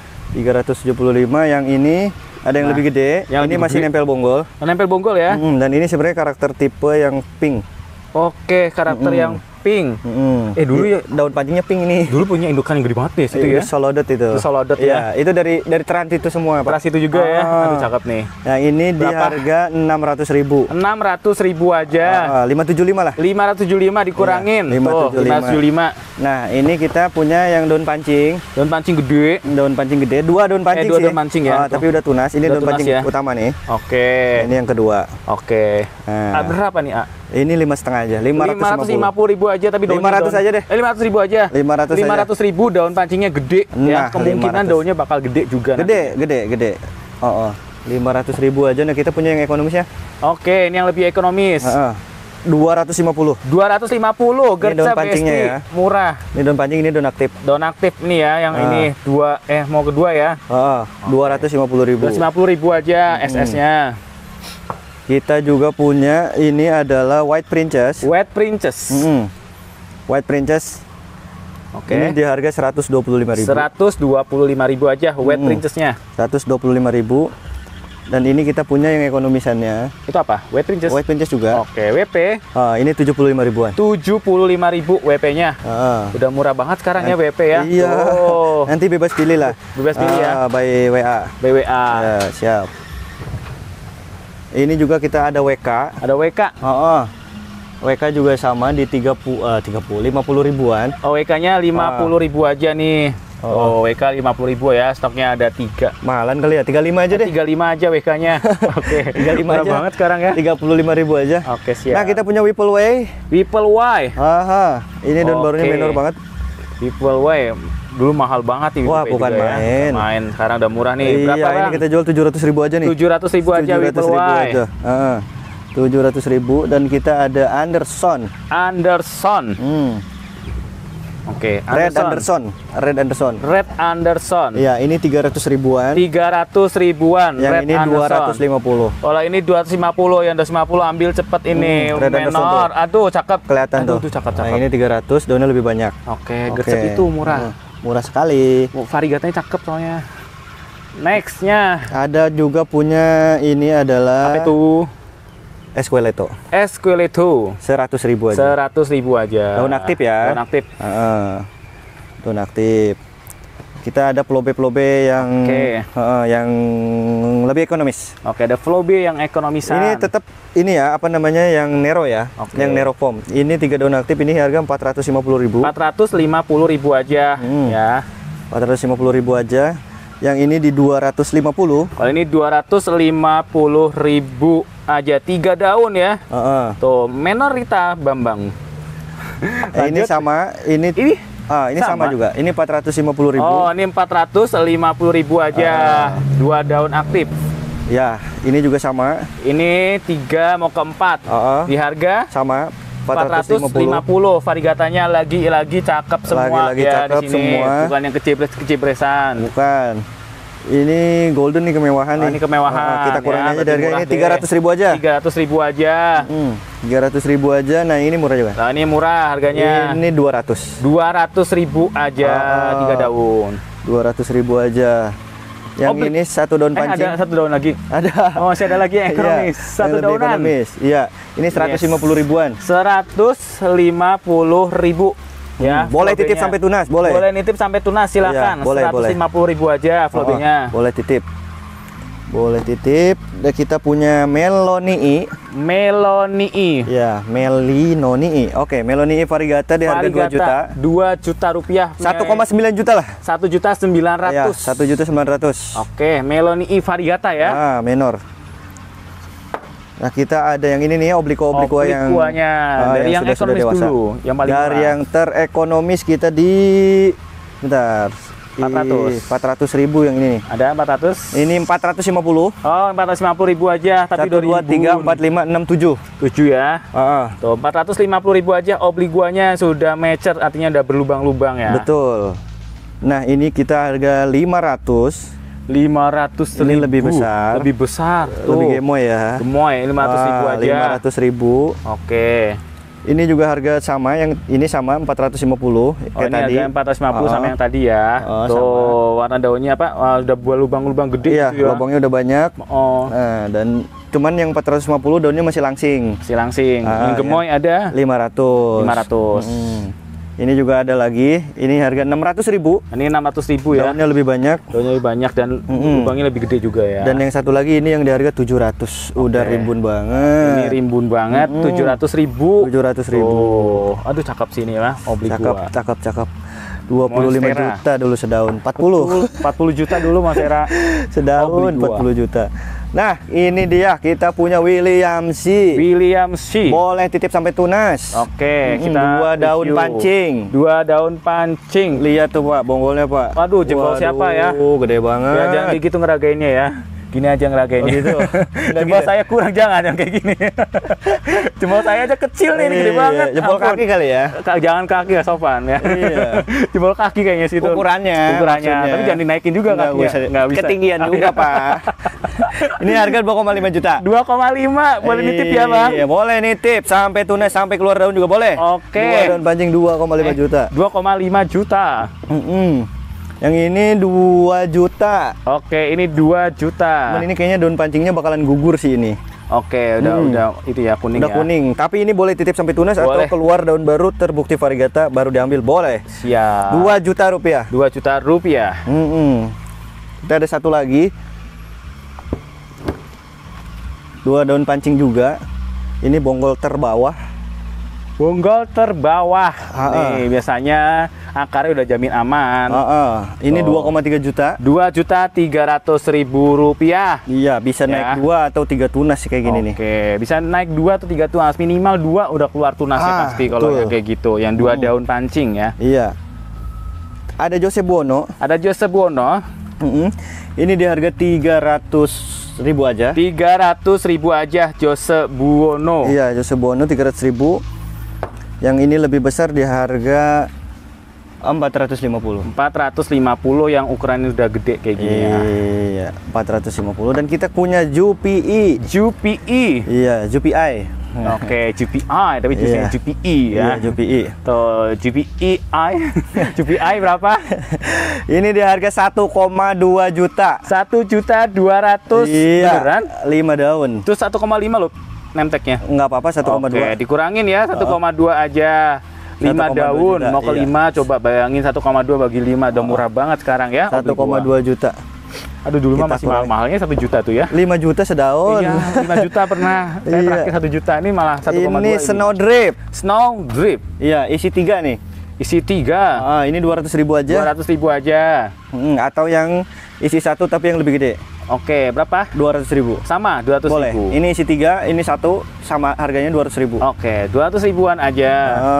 Speaker 2: 375 yang ini ada yang lebih gede.
Speaker 1: Yang
Speaker 2: ini masih
Speaker 1: gede.
Speaker 2: nempel bonggol.
Speaker 1: Nempel bonggol ya.
Speaker 2: Dan ini sebenarnya karakter tipe yang pink.
Speaker 1: Oke, karakter yang pink. Dulu ya
Speaker 2: daun pancingnya pink ini.
Speaker 1: Dulu punya indukan yang gede banget deh situ ya.
Speaker 2: Solodet itu.
Speaker 1: Itu Solodet ya.
Speaker 2: Itu dari Trans itu semua, Pak.
Speaker 1: Trans itu juga ya. Aduh cakep nih.
Speaker 2: Nah, ini di harga 600.000.
Speaker 1: 600.000 aja.
Speaker 2: 575 lah.
Speaker 1: 575 dikurangin.
Speaker 2: Iya,
Speaker 1: 575.
Speaker 2: Nah, ini kita punya yang daun pancing.
Speaker 1: Daun pancing gede.
Speaker 2: Daun pancing gede. 2 daun pancing
Speaker 1: dua
Speaker 2: sih.
Speaker 1: daun pancing ya.
Speaker 2: Tapi udah tunas. Ini
Speaker 1: Udah
Speaker 2: daun
Speaker 1: tunas
Speaker 2: pancing
Speaker 1: ya.
Speaker 2: utama nih.
Speaker 1: Oke.
Speaker 2: Ini yang kedua.
Speaker 1: Oke.
Speaker 2: Nah.
Speaker 1: Berapa nih, A?
Speaker 2: Ini 5,5 aja.
Speaker 1: 550.000 aja tapi daunnya
Speaker 2: 500 aja deh.
Speaker 1: 500.000 aja.
Speaker 2: 500.000
Speaker 1: daun pancingnya gede. Ya,
Speaker 2: Nah,
Speaker 1: kemungkinan
Speaker 2: 500.
Speaker 1: daunnya bakal gede juga.
Speaker 2: Gede. 500.000 aja. Nah, kita punya yang ekonomisnya.
Speaker 1: Oke, ini yang lebih ekonomis.
Speaker 2: 250.
Speaker 1: 250 gerca
Speaker 2: pancingnya
Speaker 1: besti.
Speaker 2: ya.
Speaker 1: Murah.
Speaker 2: Ini daun pancing, ini daun aktif.
Speaker 1: Daun aktif nih ya, yang ini mau kedua ya.
Speaker 2: 250.000.
Speaker 1: 250.000 aja SS-nya.
Speaker 2: Kita juga punya ini adalah White Princess.
Speaker 1: White Princess.
Speaker 2: White Princess.
Speaker 1: Oke.
Speaker 2: Ini di harga 125.000.
Speaker 1: 125.000 aja White Princess-nya.
Speaker 2: 125.000. Dan ini kita punya yang ekonomisannya.
Speaker 1: Itu apa? White Princess.
Speaker 2: White Princess juga.
Speaker 1: Oke, WP.
Speaker 2: Ini 75 ribuan.
Speaker 1: 75.000 WP-nya. Udah murah banget sekarang ya WP ya.
Speaker 2: Iya. Nanti bebas pilih lah.
Speaker 1: Bebas pilih ya.
Speaker 2: By WA.
Speaker 1: By WA.
Speaker 2: Ya, siap. Ini juga kita ada WK.
Speaker 1: Ada WK.
Speaker 2: WK juga sama di 50 ribuan.
Speaker 1: WK-nya 50.000 aja nih. WK 50.000 ya, stoknya ada 3.
Speaker 2: Mahalan kali ya, 35 aja deh.
Speaker 1: 35 aja WK-nya. Oke.
Speaker 2: 35 aja.
Speaker 1: banget sekarang ya.
Speaker 2: 35.000 aja.
Speaker 1: Oke, siap.
Speaker 2: Nah, kita punya Whipple Way.
Speaker 1: Whipple Y.
Speaker 2: Ini daun barunya minor banget.
Speaker 1: Whipple Y. Dulu mahal banget nih.
Speaker 2: Wah, bukan main.
Speaker 1: Main. Sekarang udah murah nih. Berapa,
Speaker 2: Bang? Ini kita jual 700.000 aja nih.
Speaker 1: 700.000 aja Whipple Y.
Speaker 2: 700.000 dan kita ada Anderson.
Speaker 1: Oke,
Speaker 2: Red Anderson. Iya, ini 300 ribuan.
Speaker 1: 300 ribuan.
Speaker 2: Yang
Speaker 1: Red
Speaker 2: ini
Speaker 1: Anderson.
Speaker 2: 250.
Speaker 1: Kalau ini 250, yang 250 ambil cepet ini.
Speaker 2: Red Anderson
Speaker 1: Menor. Aduh, cakep.
Speaker 2: Kelihatan tuh.
Speaker 1: Cakep.
Speaker 2: Nah, ini 300, daunnya lebih banyak.
Speaker 1: Oke, gercep itu murah.
Speaker 2: Murah sekali.
Speaker 1: Variegatanya cakep soalnya. Nextnya
Speaker 2: Ada juga punya ini adalah
Speaker 1: apa itu?
Speaker 2: Esqueleto.
Speaker 1: Esqueleto.
Speaker 2: 100.000 aja.
Speaker 1: 100.000 aja.
Speaker 2: Daun aktif ya.
Speaker 1: Daun aktif.
Speaker 2: Daun aktif. Kita ada Flobe yang yang lebih ekonomis.
Speaker 1: Oke, ada Flobe yang ekonomisan.
Speaker 2: Ini tetap ini ya, apa namanya, yang Nero ya. Yang Nero Foam. Ini 3 daun aktif, ini harga 450.000.
Speaker 1: 450.000 aja ya.
Speaker 2: 450.000 aja. Yang ini di 250.
Speaker 1: Kalau ini 250.000 aja, 3 daun ya. Tuh, Menorita Bambang.
Speaker 2: Ini sama, ini sama juga. Ini 450.000.
Speaker 1: Oh, ini 450.000 aja. 2 daun aktif.
Speaker 2: Ya, ini juga sama.
Speaker 1: Ini 3 mau ke 4. Di harga
Speaker 2: sama
Speaker 1: 450. Variegatanya lagi cakep semua
Speaker 2: lagi
Speaker 1: ya
Speaker 2: cakep
Speaker 1: di sini.
Speaker 2: semua.
Speaker 1: Bukan yang kecipres-kecipresan.
Speaker 2: Bukan. Ini golden nih, kemewahan nih.
Speaker 1: Ini kemewahan.
Speaker 2: Kita kurangin aja
Speaker 1: berarti
Speaker 2: dari
Speaker 1: murah
Speaker 2: ini 300.000 aja.
Speaker 1: 300.000 aja.
Speaker 2: 300.000 aja. Nah, ini murah juga.
Speaker 1: Nah, ini murah harganya.
Speaker 2: Ini 200.
Speaker 1: 200.000 aja 3 daun.
Speaker 2: 200.000 aja. Yang ini 1 daun pancing.
Speaker 1: Ada 1 daun lagi.
Speaker 2: Ada.
Speaker 1: Oh, masih ada lagi yang ekonomis. 1 daunan.
Speaker 2: Iya. Ini 150.000-an.
Speaker 1: 150.000. Ya.
Speaker 2: Boleh titip sampai tunas, boleh.
Speaker 1: Boleh nitip sampai tunas, silakan.
Speaker 2: Ya, boleh,
Speaker 1: 150.000 aja Flobenya.
Speaker 2: Boleh titip. Boleh titip. Dan kita punya Melonii.
Speaker 1: Melonii.
Speaker 2: Ya, Melinonii. Oke, Melonii variegata di harga 2 juta.
Speaker 1: 2 juta rupiah.
Speaker 2: 1,9 juta lah.
Speaker 1: 1.900.000.
Speaker 2: Ya, 1.900.000.
Speaker 1: Oke, Melonii variegata ya.
Speaker 2: Menor. Nah, kita ada yang ini nih, obliqua yang
Speaker 1: dari yang ekonomis
Speaker 2: dewasa.
Speaker 1: dulu, yang paling
Speaker 2: dari
Speaker 1: murah.
Speaker 2: yang terekonomis kita di 400.000 yang ini nih.
Speaker 1: Ada 400.
Speaker 2: Ini 450.
Speaker 1: Oh, 450.000 aja, tapi
Speaker 2: 1, 2, 3, 4, 5, 6, 7.
Speaker 1: 7 ya. Tuh, 450.000 aja, obliguanya sudah mature, artinya udah berlubang-lubang ya.
Speaker 2: Betul. Nah, ini kita harga 500.
Speaker 1: 500.000.
Speaker 2: Ini lebih besar.
Speaker 1: Lebih besar. Tuh.
Speaker 2: Lebih gemoy ya.
Speaker 1: Gemoy, 500.000 aja.
Speaker 2: 500.000.
Speaker 1: Oke.
Speaker 2: Ini juga harga sama, yang ini sama 450
Speaker 1: kayak tadi. Harga 450 sama yang tadi ya. Tuh, sama. Warna daunnya apa? Udah buah lubang-lubang gede
Speaker 2: iya,
Speaker 1: gitu ya.
Speaker 2: lubangnya udah banyak. Nah, dan cuman yang 450 daunnya masih langsing.
Speaker 1: Masih langsing. Yang gemoy ada
Speaker 2: 500.
Speaker 1: 500.
Speaker 2: Ini juga ada lagi. Ini harga 600.000.
Speaker 1: Ini 600.000 ya.
Speaker 2: Daunnya lebih banyak.
Speaker 1: Daunnya lebih banyak dan lubangnya lebih gede juga ya.
Speaker 2: Dan yang satu lagi ini yang di harga 700. Udah rimbun banget.
Speaker 1: Ini rimbun banget. 700.000.
Speaker 2: 700.000.
Speaker 1: Oh, aduh cakep sih ini lah. Obliqua.
Speaker 2: Cakep. 25 juta dulu sedaun. 40
Speaker 1: juta dulu Mas Era.
Speaker 2: Sedaun 40 juta. Nah, ini dia kita punya William C. Boleh titip sampai tunas.
Speaker 1: Oke, kita
Speaker 2: 2 daun pancing.
Speaker 1: 2 daun pancing.
Speaker 2: Lihat tuh Pak, bonggolnya Pak.
Speaker 1: Waduh, jempol siapa ya?
Speaker 2: Gede banget.
Speaker 1: Ya, jangan kayak gitu ngeragainnya ya. Gini aja ngeragainnya.
Speaker 2: Gitu.
Speaker 1: Jempol saya kurang, jangan yang kayak gini. Jempol saya aja kecil nih, gede banget.
Speaker 2: Jempol kaki kali ya.
Speaker 1: Jangan kaki ya sopan ya.
Speaker 2: Iya.
Speaker 1: Jempol kaki kayaknya situ.
Speaker 2: Ukurannya.
Speaker 1: Tapi jangan dinaikin juga kakinya.
Speaker 2: Nggak bisa. Ketinggian juga Pak. Ini harga 2,5 juta.
Speaker 1: 2,5 boleh nitip ya Bang?
Speaker 2: Iya, boleh nitip sampai tunas, sampai keluar daun juga boleh.
Speaker 1: Oke.
Speaker 2: 2 daun pancing 2,5 juta.
Speaker 1: 2,5 juta.
Speaker 2: Yang ini 2 juta.
Speaker 1: Oke, ini 2 juta.
Speaker 2: Cuman ini kayaknya daun pancingnya bakalan gugur sih ini.
Speaker 1: Oke, udah itu ya kuning.
Speaker 2: Udah kuning. Tapi ini boleh titip sampai tunas atau keluar daun baru terbukti variegata baru diambil, boleh.
Speaker 1: Siap.
Speaker 2: 2 juta rupiah.
Speaker 1: 2 juta rupiah.
Speaker 2: Kita ada satu lagi. 2 daun pancing juga. Ini bonggol terbawah.
Speaker 1: Bonggol terbawah. Nih, biasanya akarnya udah jamin aman.
Speaker 2: Ini 2,3 juta.
Speaker 1: 2.300.000 rupiah.
Speaker 2: Iya, bisa naik 2 atau 3 tunas sih kayak gini nih.
Speaker 1: Oke, bisa naik 2 atau 3 tunas. Minimal 2 udah keluar tunasnya pasti kalau yang kayak gitu. Yang 2 daun pancing ya.
Speaker 2: Iya. Ada Jose Buono. Ini di harga 300.000 aja.
Speaker 1: 300.000 aja Jose Buono.
Speaker 2: Iya, Jose Buono 300.000. Yang ini lebih besar di harga 450.
Speaker 1: 450 yang ukurannya udah gede kayak gini ya.
Speaker 2: Iya, 450. Dan kita punya Jupii.
Speaker 1: Jupii.
Speaker 2: Iya, Jupii.
Speaker 1: Oke, GPI tapi tulisannya GPI ya.
Speaker 2: Iya, GPI.
Speaker 1: Tuh, GPI. GPI berapa?
Speaker 2: Ini di harga 1,2 juta.
Speaker 1: 1.200.000.
Speaker 2: Iya.
Speaker 1: Beneran?
Speaker 2: 5 daun.
Speaker 1: Terus 1,5 loh nemteknya.
Speaker 2: Enggak apa-apa 1,2.
Speaker 1: Oke, dikurangin ya 1,2 aja. 5
Speaker 2: 1,2
Speaker 1: daun
Speaker 2: juta,
Speaker 1: mau ke
Speaker 2: iya.
Speaker 1: 5, coba bayangin 1,2 bagi 5 udah murah banget sekarang ya.
Speaker 2: 1,2 juta.
Speaker 1: Aduh dulu mah
Speaker 2: Kita
Speaker 1: masih
Speaker 2: kurangin.
Speaker 1: mahalnya 1 juta tuh ya.
Speaker 2: 5 juta sedaun.
Speaker 1: Iya, 5 juta pernah. Saya
Speaker 2: Iya.
Speaker 1: terakhir 1 juta ini malah 1,2.
Speaker 2: Ini snow drip.
Speaker 1: Snow drip.
Speaker 2: Iya, isi 3 nih.
Speaker 1: Isi 3.
Speaker 2: Ini 200.000 aja.
Speaker 1: 200.000 aja.
Speaker 2: Atau yang isi 1 tapi yang lebih gede.
Speaker 1: Oke, berapa?
Speaker 2: 200.000.
Speaker 1: Sama 200.000.
Speaker 2: Boleh. Ini isi 3, ini 1 sama harganya 200.000.
Speaker 1: Oke, 200.000-an aja.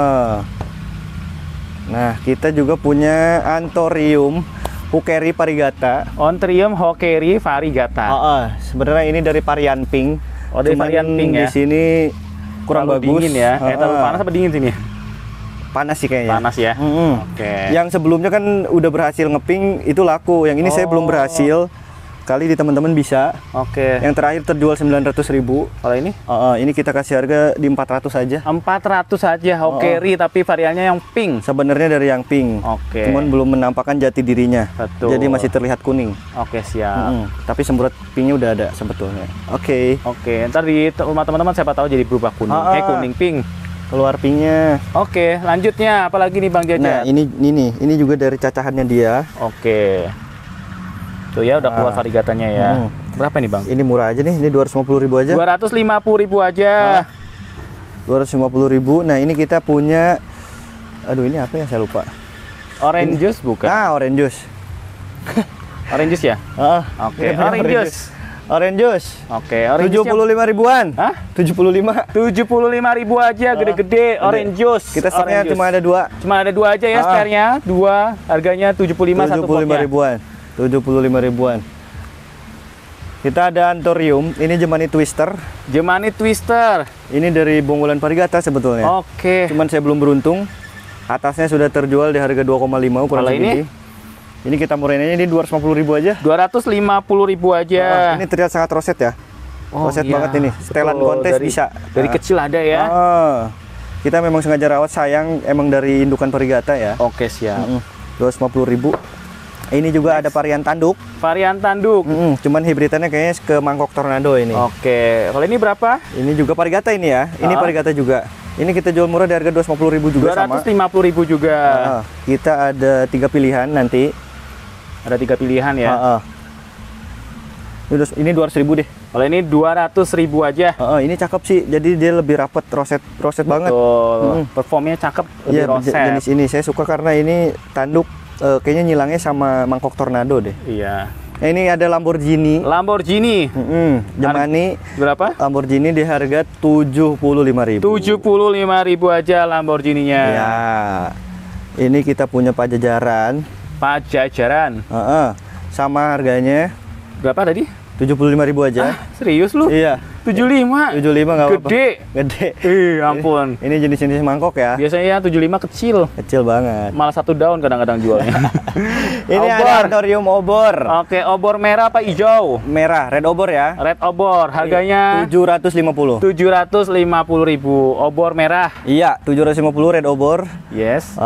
Speaker 2: Nah, kita juga punya Anthurium Hukeri Variegata.
Speaker 1: Ontrium Hokeri Variegata.
Speaker 2: Sebenarnya ini dari varian pink.
Speaker 1: Oh, dari
Speaker 2: Cuman
Speaker 1: varian pink ya.
Speaker 2: Di sini kurang
Speaker 1: Terlalu
Speaker 2: bagus.
Speaker 1: dingin ya. Terlalu panas apa dingin sini?
Speaker 2: Panas sih kayaknya.
Speaker 1: Panas ya. Oke.
Speaker 2: Yang sebelumnya kan udah berhasil ngeping itu laku. Yang ini saya belum berhasil. Kali di teman-teman bisa.
Speaker 1: Oke.
Speaker 2: Yang terakhir terjual 900.000.
Speaker 1: Kalau ini?
Speaker 2: Ini kita kasih harga di 400 aja.
Speaker 1: 400 saja Hokeri tapi variannya yang pink.
Speaker 2: Sebenarnya dari yang pink.
Speaker 1: Oke.
Speaker 2: Cuman belum menampakkan jati dirinya.
Speaker 1: Betul.
Speaker 2: Jadi masih terlihat kuning.
Speaker 1: Oke, siap.
Speaker 2: Tapi semburat pinknya udah ada sebetulnya. Oke.
Speaker 1: Oke, ntar di rumah teman-teman siapa tahu jadi berubah kuning. Kuning pink.
Speaker 2: Keluar pinknya.
Speaker 1: Oke, lanjutnya apalagi nih Bang Jajat?
Speaker 2: Nah, ini juga dari cacahannya dia.
Speaker 1: Oke. Tuh ya udah keluar variegatanya ya. Berapa nih Bang?
Speaker 2: Ini murah aja nih, ini 250.000 aja.
Speaker 1: 250.000 aja.
Speaker 2: 250.000. Nah, ini kita punya, aduh ini apa ya, saya lupa.
Speaker 1: Orange juice bukan?
Speaker 2: Orange juice.
Speaker 1: Orange juice ya? Oke, orange juice.
Speaker 2: Orange juice.
Speaker 1: Oke, orange juice.
Speaker 2: 75 ribuan.
Speaker 1: Hah?
Speaker 2: 75.
Speaker 1: 75.000 aja, gede-gede orange juice.
Speaker 2: Kita stoknya
Speaker 1: Orange
Speaker 2: cuma
Speaker 1: juice.
Speaker 2: ada 2.
Speaker 1: Cuma ada 2 aja ya spare-nya. 2, harganya 75 satu
Speaker 2: 75
Speaker 1: potnya.
Speaker 2: ribuan. 75 ribuan. Kita ada Anthurium, ini Jemani Twister.
Speaker 1: Jemani Twister.
Speaker 2: Ini dari Bonggolan Variegata sebetulnya.
Speaker 1: Oke.
Speaker 2: Cuman saya belum beruntung. Atasnya sudah terjual di harga 2,5 kurang
Speaker 1: Kalau
Speaker 2: segini. Ini kita murahin aja, ini 250.000 aja.
Speaker 1: 250.000 aja.
Speaker 2: Ini terlihat sangat roset ya. Roset banget ini. Setelan kontes bisa.
Speaker 1: Dari kecil ada ya.
Speaker 2: Kita memang sengaja rawat, sayang emang dari indukan Variegata ya.
Speaker 1: Oke, siap.
Speaker 2: 250.000. Ini juga ada varian tanduk.
Speaker 1: Varian tanduk.
Speaker 2: Cuman hibridannya kayaknya ke Mangkok Tornado ini.
Speaker 1: Oke. Kalau ini berapa?
Speaker 2: Ini juga Variegata ini ya. Ini Variegata juga. Ini kita jual murah di harga 250.000 juga sama.
Speaker 1: 250.000 juga.
Speaker 2: Kita ada 3 pilihan nanti.
Speaker 1: Ada 3 pilihan ya.
Speaker 2: Ini 200.000 deh.
Speaker 1: Kalau ini 200.000 aja.
Speaker 2: Ini cakep sih. Jadi dia lebih rapet, roset banget.
Speaker 1: Betul. Performnya cakep, lebih roset.
Speaker 2: Jenis ini saya suka karena ini tanduk kayaknya nyilangnya sama Mangkok Tornado deh.
Speaker 1: Iya.
Speaker 2: Ini ada Lamborghini.
Speaker 1: Lamborghini.
Speaker 2: Jemani.
Speaker 1: Berapa?
Speaker 2: Lamborghini di harga 75.000.
Speaker 1: 75.000 aja Lamborghini-nya.
Speaker 2: Ya. Ini kita punya Pajajaran.
Speaker 1: Pajajaran.
Speaker 2: Sama harganya
Speaker 1: berapa tadi?
Speaker 2: 75.000 aja.
Speaker 1: Serius lu?
Speaker 2: Iya.
Speaker 1: 75.
Speaker 2: 75 nggak apa-apa.
Speaker 1: Gede.
Speaker 2: Ampun. Ini jenis-jenis mangkok ya.
Speaker 1: Biasanya 75 kecil.
Speaker 2: Kecil banget.
Speaker 1: Malah 1 daun kadang-kadang jualnya.
Speaker 2: Ini ada Anthurium obor.
Speaker 1: Oke, obor merah apa hijau?
Speaker 2: Merah, red obor ya.
Speaker 1: Red obor, harganya
Speaker 2: 750.
Speaker 1: 750.000. Obor merah.
Speaker 2: Iya, 750 red obor.
Speaker 1: Yes.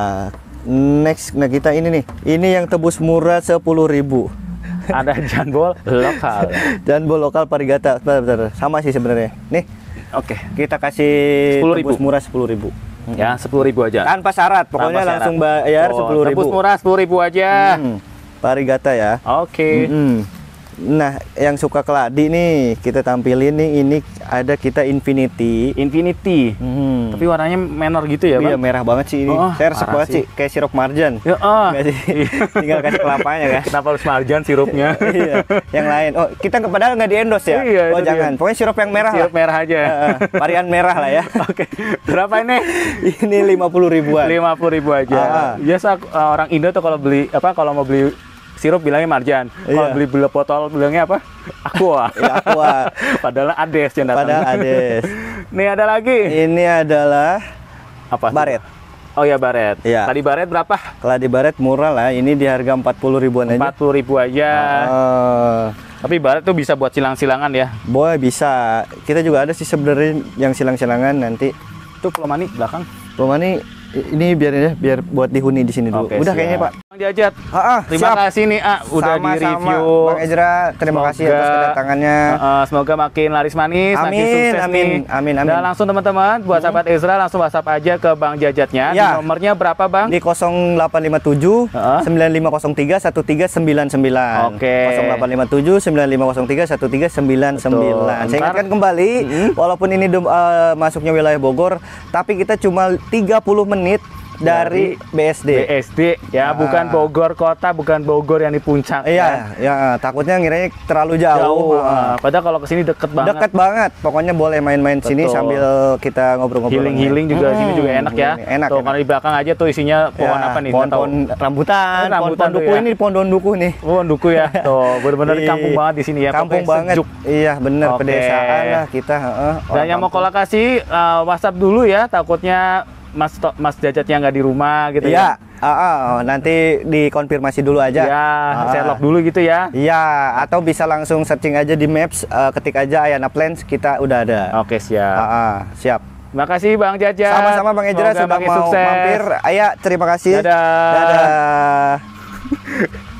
Speaker 2: Next, nah kita ini nih. Ini yang tebus murah 10.000.
Speaker 1: Ada jambol lokal.
Speaker 2: Jambol lokal Variegata. Bentar. Sama sih sebenarnya. Nih.
Speaker 1: Oke.
Speaker 2: Kita kasih
Speaker 1: 10.000.
Speaker 2: tebus murah 10.000.
Speaker 1: Ya, 10.000 aja.
Speaker 2: Tanpa syarat, pokoknya
Speaker 1: Tanpa
Speaker 2: langsung
Speaker 1: syarat.
Speaker 2: bayar 10.000.
Speaker 1: Tebus murah 10.000 aja.
Speaker 2: Variegata ya.
Speaker 1: Oke.
Speaker 2: Nah, yang suka keladi nih, kita tampilin nih, ini ada kita Infinity.
Speaker 1: Tapi warnanya menor gitu ya, Bang?
Speaker 2: Iya, merah banget sih ini. Saya resep banget sih, kayak sirup marjan.
Speaker 1: Ya,
Speaker 2: Nggak sih? Tinggal kasih kelapanya kan.
Speaker 1: Kenapa harus marjan sirupnya?
Speaker 2: Iya, yang lain. Oh, kita padahal nggak di-endorse ya?
Speaker 1: Iya,
Speaker 2: oh, jangan.
Speaker 1: dia.
Speaker 2: Pokoknya sirup yang merah
Speaker 1: Sirup
Speaker 2: lah.
Speaker 1: merah aja.
Speaker 2: Varian merah lah ya.
Speaker 1: Oke. Berapa ini?
Speaker 2: Ini 50 ribuan.
Speaker 1: 50.000 aja. Biasa orang Indo tuh kalau beli kalau mau beli sirup bilangnya marjan. Kalau beli botol bilangnya apa? Aqua.
Speaker 2: Ya, Aqua.
Speaker 1: Padahal Ades yang datang.
Speaker 2: Padahal Ades.
Speaker 1: Nih ada lagi.
Speaker 2: Ini adalah
Speaker 1: apa?
Speaker 2: Baret.
Speaker 1: Oh ya, Baret.
Speaker 2: Iya.
Speaker 1: Tadi Baret berapa?
Speaker 2: Kalau di Baret murah lah, ini di harga 40 ribuan aja.
Speaker 1: 40.000 aja. Tapi ibarat tuh bisa buat silang-silangan ya.
Speaker 2: Boleh, bisa. Kita juga ada sih sebenarnya yang silang-silangan nanti.
Speaker 1: Itu pelomani belakang.
Speaker 2: Pelomani ini biar buat dihuni di sini dulu.
Speaker 1: Oke,
Speaker 2: udah
Speaker 1: siap.
Speaker 2: kayaknya, Pak.
Speaker 1: Bang Jajat. Terima
Speaker 2: siap.
Speaker 1: kasih nih, udah
Speaker 2: Sama-sama,
Speaker 1: di-review.
Speaker 2: Bang Ezra, terima kasih atas kedatangannya.
Speaker 1: Semoga makin laris manis, makin
Speaker 2: Amin,
Speaker 1: sukses
Speaker 2: amin,
Speaker 1: nih.
Speaker 2: amin, amin.
Speaker 1: Dan langsung teman-teman, buat sahabat Ezra langsung WhatsApp aja ke Bang Jajatnya.
Speaker 2: Ya.
Speaker 1: Di nomornya berapa, Bang?
Speaker 2: Di 0857 9503 1399.
Speaker 1: Oke.
Speaker 2: 0857 9503 1399. Saya ingatkan kembali, walaupun ini masuknya wilayah Bogor, tapi kita cuma 30 menit dari BSD.
Speaker 1: BSD ya, bukan Bogor kota, bukan Bogor yang di puncak.
Speaker 2: Iya, ya, takutnya ngiranya terlalu jauh.
Speaker 1: Padahal kalau kesini deket banget.
Speaker 2: Deket banget. Pokoknya boleh main-main sini sambil kita ngobrol-ngobrol.
Speaker 1: Healing juga sini juga enak ya.
Speaker 2: Enak.
Speaker 1: Tuh kalau di belakang aja tuh isinya pohon apa nih?
Speaker 2: Pohon rambutan,
Speaker 1: rambutan
Speaker 2: pohon duku
Speaker 1: ya.
Speaker 2: Ini pohon duku nih.
Speaker 1: Pohon duku ya. Tuh, benar-benar kampung banget di sini ya.
Speaker 2: Kampung banget.
Speaker 1: Sejuk.
Speaker 2: Iya, bener. Pedesaan lah kita.
Speaker 1: Dan yang mau kolokasi WhatsApp dulu ya, takutnya Mas Jajatnya nggak di rumah gitu ya.
Speaker 2: Nanti dikonfirmasi dulu aja.
Speaker 1: Ya, Sherlock dulu gitu ya.
Speaker 2: Iya, atau bisa langsung searching aja di Maps, ketik aja Ayana Plans, kita udah ada.
Speaker 1: Oke, siap.
Speaker 2: Siap.
Speaker 1: Makasih Bang Jajat.
Speaker 2: Sama-sama Bang Ezra sudah mau mampir. Ayah, terima kasih.
Speaker 1: Dadah.
Speaker 2: Dadah.